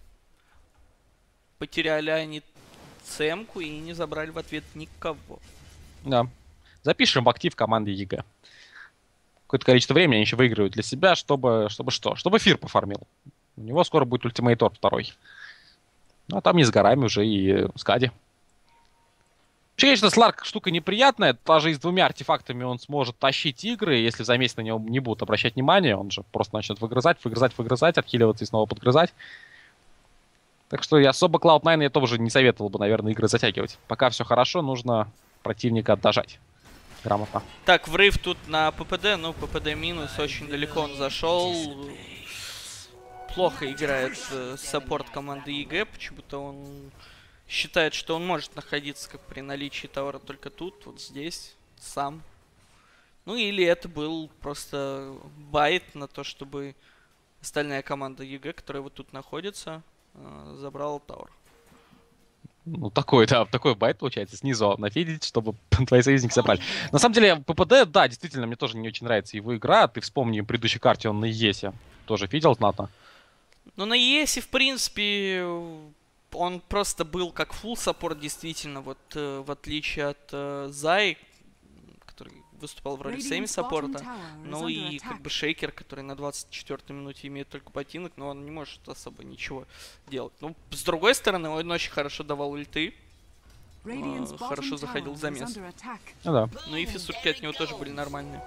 Потеряли они ЦМ-ку и не забрали в ответ никого. Да. Запишем в актив команды ЕГЭ. Какое-то количество времени они еще выигрывают для себя, чтобы что? Чтобы Фир пофармил. У него скоро будет ультимейтор второй. Ну, а там не с горами уже и Скади. Вообще, конечно, Сларк штука неприятная. Даже и с 2 артефактами он сможет тащить игры. Если за месяц на него не будут обращать внимание, он же просто начнет выгрызать, отхиливаться и снова подгрызать. Так что я особо Cloud9 я тоже не советовал бы, наверное, игры затягивать. Пока все хорошо, нужно противника дожать. Грамотно. Так, врыв тут на ППД. Ну, ППД минус. Очень далеко он зашел. Плохо играет саппорт команды ЕГЭ. Почему-то он считает, что он может находиться как при наличии тауэра только тут, вот здесь, сам. Ну или это был просто байт на то, чтобы остальная команда ЕГЭ, которая вот тут находится, забрала тауэр. Ну, такой байт получается, снизу нафидить, чтобы твои союзники забрали. На самом деле, ППД, да, действительно, мне тоже не очень нравится его игра. Ты вспомни, в предыдущей карте он на ЕСе тоже фидел знатно. Ну, на ЕСе, в принципе, он просто был как full саппорт, действительно, вот в отличие от Зай, который выступал в роли семи-саппорта. Ну и как бы Шейкер, который на 24-й минуте имеет только ботинок, но он не может особо ничего делать. Ну, с другой стороны, он очень хорошо давал ульты. Хорошо заходил в замес. Ну да. Ну и физурки от него тоже были нормальные.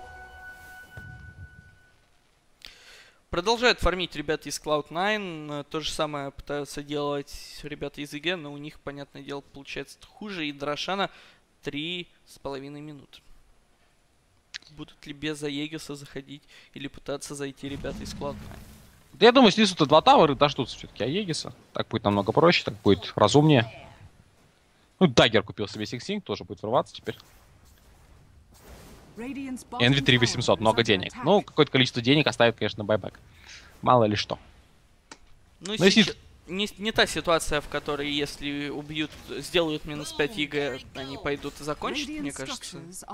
Продолжают фармить ребята из Cloud9. То же самое пытаются делать ребята из ЕГЭ, но у них, понятное дело, получается хуже. И Дрошана 3,5 минуты. Будут ли без Аегиса заходить или пытаться зайти ребята из Cloud9? Я думаю, снизу-то 2 тавера дождутся все-таки Аегиса. Так будет намного проще, так будет разумнее. Ну, Даггер купил себе Синг-Синг, тоже будет врываться теперь. Энви 3800, много денег. Ну, какое-то количество денег оставит, конечно, байбек. Мало ли что. Ну, сейчас не та ситуация, в которой, если убьют, сделают минус 5 ЕГЭ, они пойдут и закончат, мне кажется.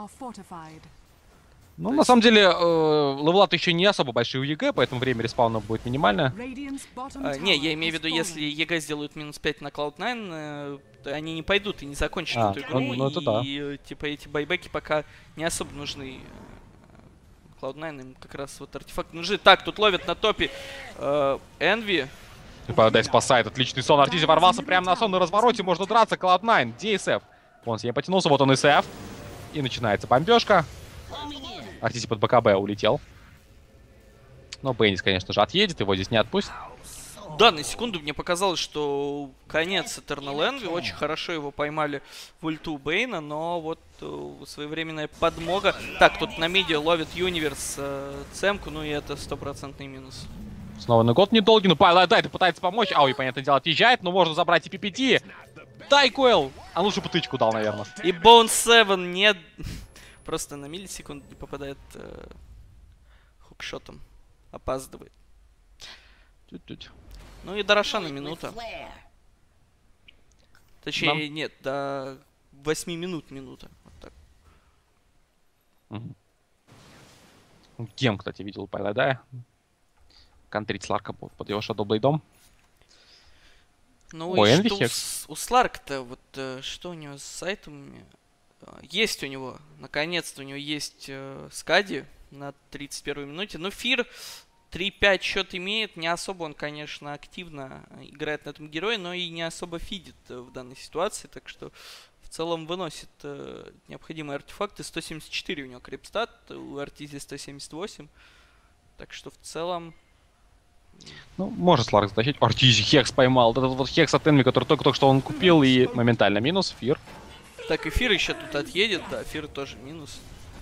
Ну, на самом деле, левелаты еще не особо большие у ЕГЭ, поэтому время респауна будет минимальное. Не, я имею в виду, если ЕГЭ сделают минус 5 на Cloud9, они не пойдут и не закончат эту игру. Ну, это да. И типа эти байбеки пока не особо нужны. Cloud9 им как раз вот артефакт нужны. Так, тут ловят на топе Энви. Дай спасает, отличный сон. Артизи ворвался прямо на сон на развороте, можно драться. Cloud9, где СФ? Он себе потянулся, вот он СФ. И начинается бомбежка. Артизи под БКБ улетел. Но Бейнис, конечно же, отъедет, его здесь не отпустят. Да, на секунду мне показалось, что конец Eternal Envy. Очень хорошо его поймали в ульту Бейна, но вот своевременная подмога. Так, тут на миде ловит Юниверс цемку, ну и это 100% минус. Снова на год недолгий, ну Павел Дайт пытается помочь. Ауи, понятное дело, отъезжает, но можно забрать и PPT. Дай Койл! А лучше потычку дал, наверное. И Bone 7 нет. Просто на миллисекунду не попадает хукшотом. Опаздывает. Ну и до Рошана минута. Точнее, нет, до 8 минут минута. Вот так. Гем, кстати, видел Пайлайдая. Контрить Сларка под его Шадоблейдом. Ну и что у Сларка-то, вот что у него с сайтом? Есть у него, наконец-то у него есть Скади на 31-й минуте. Но Фир 3-5 счет имеет. Не особо он, конечно, активно играет на этом герое, но и не особо фидит в данной ситуации. Так что в целом выносит необходимые артефакты. 174 у него крипстат, у Артизи 178. Так что в целом... Ну, может Сларк затащить. Артизи Хекс поймал. Вот этот вот Хекс от Энви, который только что он купил, и моментально минус. Фир. Так, и Фир еще тут отъедет, да, Фир тоже минус.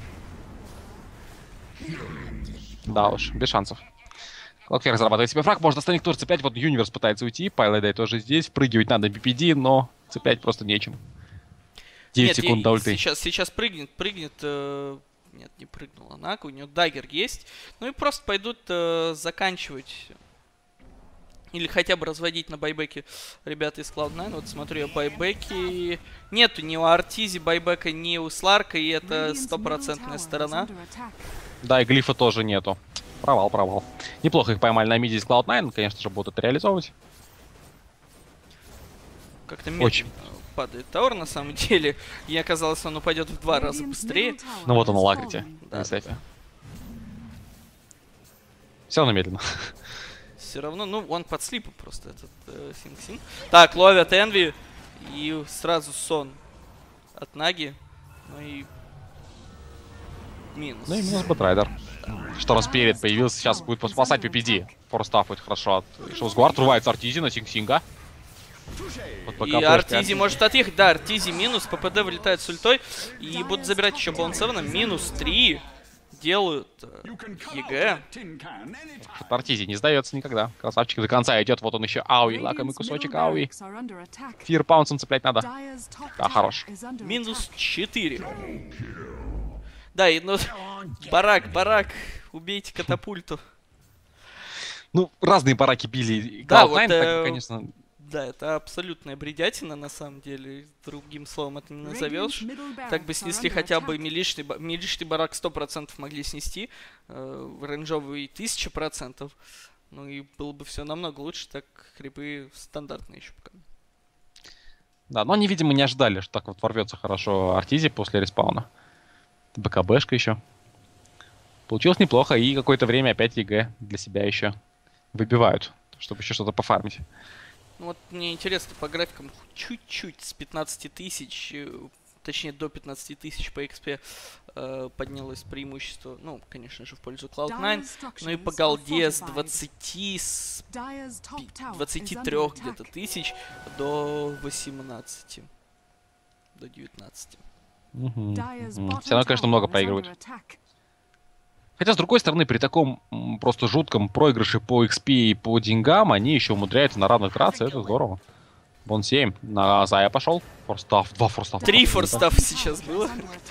Да уж, без шансов. Клокверк зарабатывает себе фраг, может остальных тоже цеплять. Вот Юниверс пытается уйти, Пайлайдай тоже здесь. Впрыгивать надо BPD, но цеплять просто нечем. 9 секунд до ульты. Сейчас прыгнет. Нет, не прыгнула Нака, у нее даггер есть. Ну и просто пойдут заканчивать. Или хотя бы разводить на байбеке ребята из Cloud9. Вот смотрю я байбеки. Нету ни у Артизи байбека, ни у Сларка, и это стопроцентная сторона. Да, и глифа тоже нету. Провал. Неплохо их поймали на миде из Cloud9, конечно же, будут это реализовывать. Как-то медленно падает Тауэр на самом деле. И оказалось, он упадет в 2 раза быстрее. Ну вот он, лакрите. Да. Все равно медленно. Все равно, ну, он под слипом просто, этот Синг-Синг. Так, ловят Энви. И сразу сон от Наги. Ну и... минус. Ну и минус Бэтрайдер. Что раз перед появился, сейчас будет спасать PPD. Форстаф будет хорошо от Шоусгуард. Рувается Артизи на Синг-Синга. Вот и Артизи может отъехать. Да, Артизи минус. ППД вылетает с ультой. И будут забирать еще Bone 7. Минус 3. Делают ЕГЭ. Артизи не сдается никогда. Красавчик до конца идет. Вот он еще Ауи. Лакомый кусочек Ауи. Фир паунсом цеплять надо. Да, хорош. Минус 4. Да, и ну... Барак. Убейте катапульту. Ну, разные бараки били. Да, вот, конечно... Да, это абсолютная бредятина, на самом деле. Другим словом это не назовешь. Так бы снесли хотя бы милишный барак 100% могли снести. Рейнджовый 1000%. Ну и было бы все намного лучше, так крипы стандартные еще пока. Да, но они, видимо, не ожидали, что так вот ворвется хорошо Артизи после респауна. БКБшка еще. Получилось неплохо, и какое-то время опять ЕГЭ для себя еще выбивают, чтобы еще что-то пофармить. Ну вот мне интересно по графикам чуть-чуть с 15 тысяч, точнее до 15 тысяч по XP поднялось преимущество, ну, конечно же, в пользу Cloud9, ну и по голде с 23 где-то тысяч до 18, до 19. Все равно, конечно, много проигрывают. Хотя, с другой стороны, при таком просто жутком проигрыше по XP и по деньгам, они еще умудряются на равных драться, это здорово. Бон 7 на Зая пошел. Форстаф, 2 форстафа. 3 форстафа сейчас было.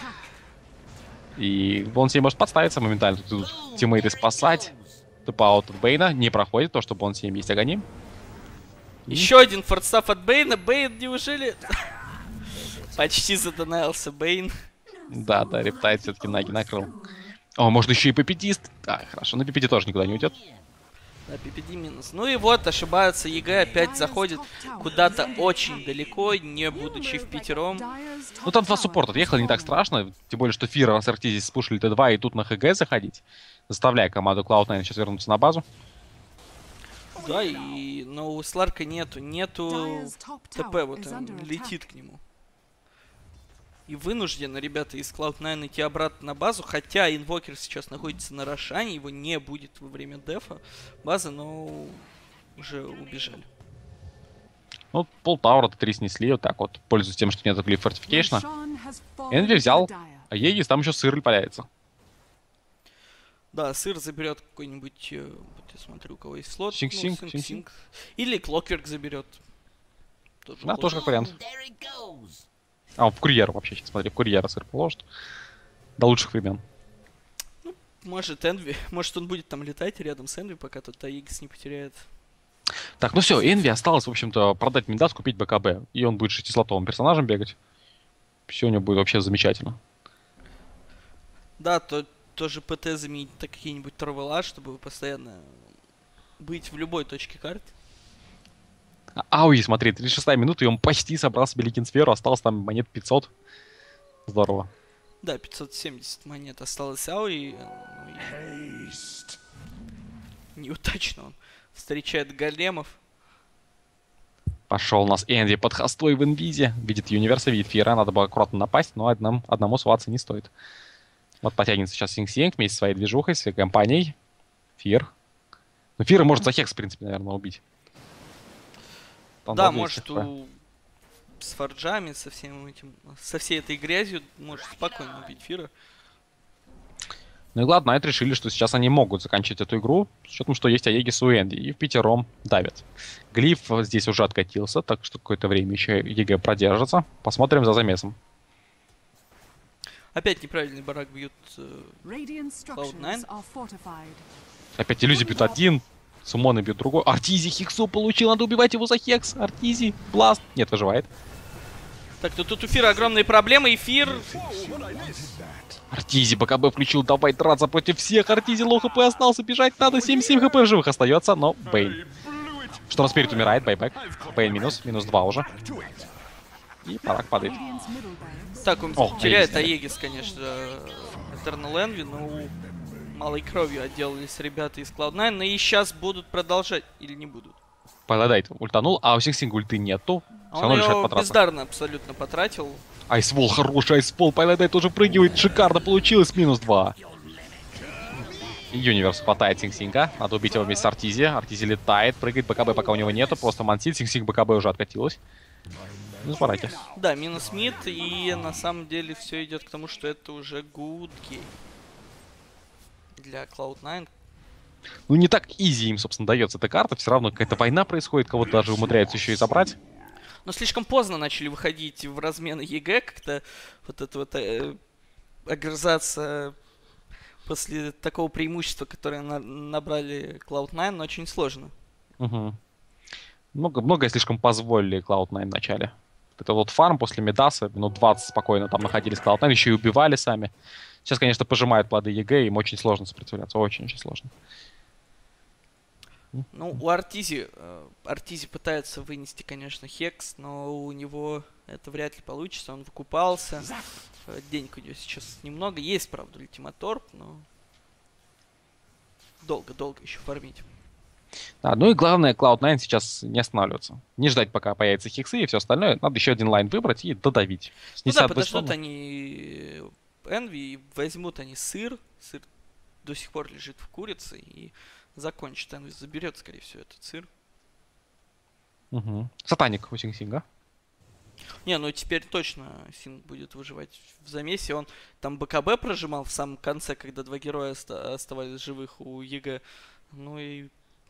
И Бон 7 может подставиться моментально. Тут тиммейты спасать. Тупаут от Бейна не проходит, то что Бон 7 есть агоним. Еще один форстаф от Бейна. Бейн, неужели... Почти задонался Бейн. Да, Рептайд все-таки Наги накрыл. О, может еще и PPD-ст? Да, хорошо, но PPD тоже никуда не уйдет. Да, PPD минус. Ну и вот, ошибаются, ЕГЭ опять заходит куда-то очень далеко, не будучи в пятером. Ну там 2 суппорта отъехали, не так страшно. Тем более, что Фира с Артизи спушили Т2 и тут на ХГ заходить. Заставляя команду Cloud9 сейчас вернуться на базу. Да, но у Сларка нету ТП, вот он летит к нему. И вынуждены ребята из Cloud9 идти обратно на базу, хотя инвокер сейчас находится на Рошане, его не будет во время дефа базы, но уже убежали. Ну, полтаура Т3 снесли, вот так вот, пользуясь тем, что нет глиф фортификейшна. Энви взял, а Егис там еще сыр валяется. Да, сыр заберет какой-нибудь, вот я смотрю, у кого есть слот. Синг-Синг. Или Клокверк заберет. Да, тоже как вариант. А, в курьера вообще, сейчас смотри, в курьера сыр положит. До лучших времен. Ну, может Энви, может он будет там летать рядом с Энви, пока тут Аигс не потеряет. Так, ну все, Энви осталось, в общем-то, продать Мидас, купить БКБ. И он будет шестислотовым персонажем бегать. Все у него будет вообще замечательно. Да, тоже ПТ заменить на какие-нибудь Торвела, чтобы постоянно быть в любой точке карты. Ауи, смотри, 36-я минута, и он почти собрал себе Ликинсферу, осталось там монет 500. Здорово. Да, 570 монет осталось Ауи. Неудачно он встречает големов. Пошел у нас Энди под хостой в инвизе. Видит Юниверса, видит Фира. Надо было аккуратно напасть, но одному сваться не стоит. Вот потянется сейчас Синг-Синг вместе со своей движухой, с компанией. Фир. Ну, Фира может за Хекс, в принципе, наверное, убить. Там да, может с форджами, со всем этим, со всей этой грязью может спокойно убить Фира. Ну и ладно, это решили, что сейчас они могут заканчивать эту игру, с учетом, что есть Аегис у Энди, и в пятером давят. Глиф здесь уже откатился, так что какое-то время еще ЕГЭ продержится. Посмотрим за замесом. Опять неправильный барак бьют Cloud9. Опять иллюзии бьют один, Сумоны бьют другой. Артизи Хексу получил, надо убивать его за Хекс. Артизи, Бласт. Нет, выживает. Так, тут у Фира огромные проблемы, и Фир... Артизи БКБ включил, давай драться против всех. Артизи лоу хп остался, бежать надо. 77 хп в живых остается, но Бейн. Шторм Спирит умирает, байбек. Бейн минус 2 уже. И Парак падает. Так, он теряет Аегис, конечно, Eternal Envy, но малой кровью отделались ребята из Cloud9, но и сейчас будут продолжать, или не будут. Паладайт ультанул, а у Синг-Синга ульты нету. Он его бездарно абсолютно потратил. Айсвол хороший, Айсвол, Паладайт тоже прыгивает, шикарно получилось, минус 2. Юниверс хватает Синг-Синга, надо убить его вместе с Артизи. Артизи летает, прыгает, БКБ пока у него нету, просто мансит, Синг-Синг БКБ уже откатилась. Минус бараки. Да, минус мид, и на самом деле все идет к тому, что это уже good game для Cloud9. Ну не так изи им, собственно, дается эта карта, все равно какая-то война происходит, кого-то даже умудряются еще и забрать. Но слишком поздно начали выходить в размены ЕГЭ, как-то вот это вот огрызаться после такого преимущества, которое набрали Cloud9, но очень сложно. Угу. Многое слишком позволили Cloud9 в начале. Это вот фарм после Медаса, минут 20 спокойно там находились Cloud9, еще и убивали сами. Сейчас, конечно, пожимают плоды ЕГЭ, им очень сложно сопротивляться, очень-очень сложно. Ну, у Артизи пытается вынести, конечно, Хекс, но у него это вряд ли получится, он выкупался. Денег у него сейчас немного, есть, правда, ультиматорп, но долго-долго еще фармить. Да, ну и главное, Cloud9 сейчас не останавливаться. Не ждать, пока появятся хиксы и все остальное. Надо еще один лайн выбрать и додавить. Ну да, подождут они Envy и возьмут они сыр. Сыр до сих пор лежит в курице и закончит. Envy заберет, скорее всего, этот сыр. Угу. Сатаник у Синг-Синга. Не, ну теперь точно Синг будет выживать в замесе. Он там БКБ прожимал в самом конце, когда два героя оставались живых у ЕГЭ. Ну и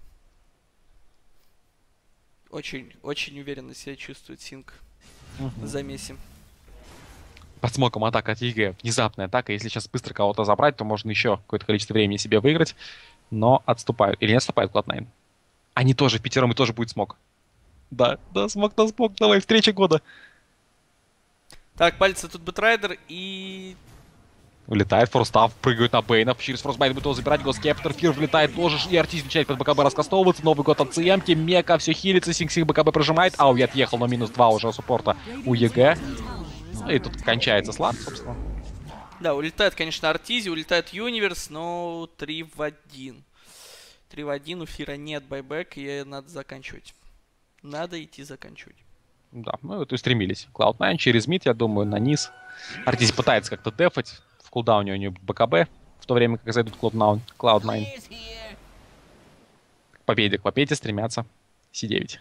очень уверенно себя чувствует Синг в замесе. Под смоком атака от ЕГЭ. Внезапная атака. Если сейчас быстро кого-то забрать, то можно еще какое-то количество времени себе выиграть. Но отступают. Или не отступают Cloud9? Они тоже пятером, и тоже будет смок. Да, смок на смок. Давай, встреча года. Так, пальцы тут Бэтрайдер и... Улетает Форстав, прыгают на Бейнов. Через Фростбайт будет его забирать. Госкептор, Фир влетает тоже. И Артиз начинает под БКБ раскастовываться. Новый год от ЦМки. Мека, все хилится. Синг-Синг БКБ прожимает. Ауи отъехал, но минус 2 уже суппорта у ЕГЭ. Ну и тут кончается слад, собственно. Да, улетает, конечно, Артизи, улетает Юниверс, но 3 в 1. 3 в 1, у Фира нет байбек, и надо заканчивать. Надо идти заканчивать. Да, мы вот и стремились. Cloud9 через мид, я думаю, на низ. Артизи пытается как-то дефать. В кулдауне у него БКБ, в то время как зайдут Cloud9. К победе стремятся C9.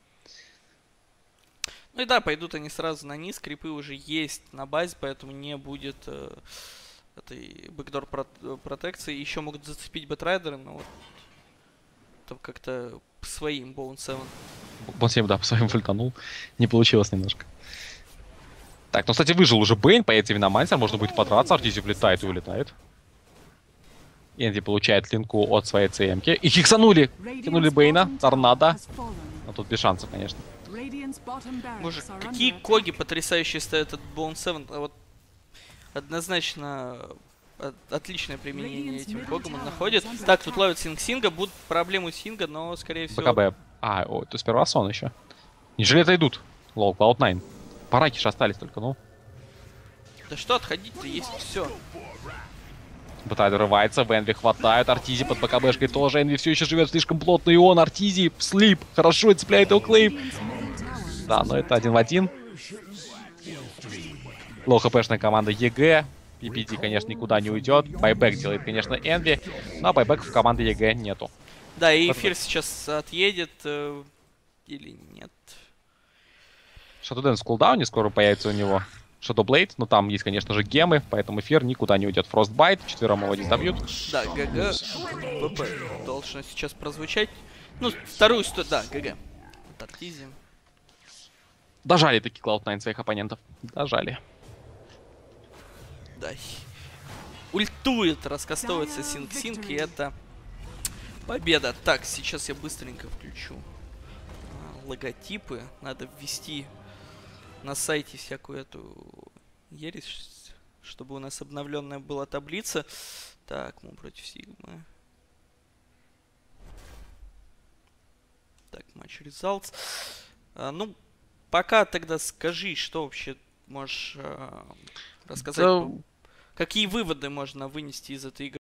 Ну и да, пойдут они сразу на низ, крипы уже есть на базе, поэтому не будет этой бэкдор протекции. Еще могут зацепить бэтрайдеры, но вот там как-то своим Bone 7. Bone 7, да, по своим фультанул. Не получилось немножко. Так, ну, кстати, выжил уже Бейн, появится Виномансер, можно будет подраться, Артизи влетает и улетает. Энди получает линку от своей ЦМки. И хиксанули! Кинули Бейна, торнадо. Но тут без шансов, конечно. Боже, какие коги потрясающие ставят этот Bone 7. Вот однозначно отличное применение этим когом он находит. Так, тут ловит Синг-Синга. Будут проблемы у Синга, но, скорее всего... БКБ. То сперва сон еще. Неужели это идут? Лоу, Cloud9. Параки же остались только, ну. Да что отходить-то, есть все. Бытай дорывается, Энви хватает, Артизи под БКБшкой тоже, Энви все еще живет слишком плотно, и он, Артизи, слип, хорошо цепляет его клейм. Да, но это 1 в 1. Лоу хпшная команда ЕГЭ. PPD, конечно, никуда не уйдет. Байбек делает, конечно, Энви, но байбеков в команде ЕГЭ нету. Да, и эфир сейчас отъедет, или нет. Shadow Dance в кулдауне скоро появится у него. Shadow Blade, но там есть, конечно же, гемы, поэтому эфир никуда не уйдет. Frostbite, 4 его здесь добьют. Да, ГГ, ВП должно сейчас прозвучать. Ну, вторую сторону, да, ГГ. От Артизи. Дожали таки Cloud9 своих оппонентов. Дожали. Да. Ультует, раскастовывается Синг-Синг, и это победа. Так, сейчас я быстренько включу логотипы. Надо ввести на сайте всякую эту ересь, чтобы у нас обновленная была таблица. Так, мы против Сигмы. Так, матч results. Ну, пока тогда скажи, что вообще можешь рассказать, какие выводы можно вынести из этой игры.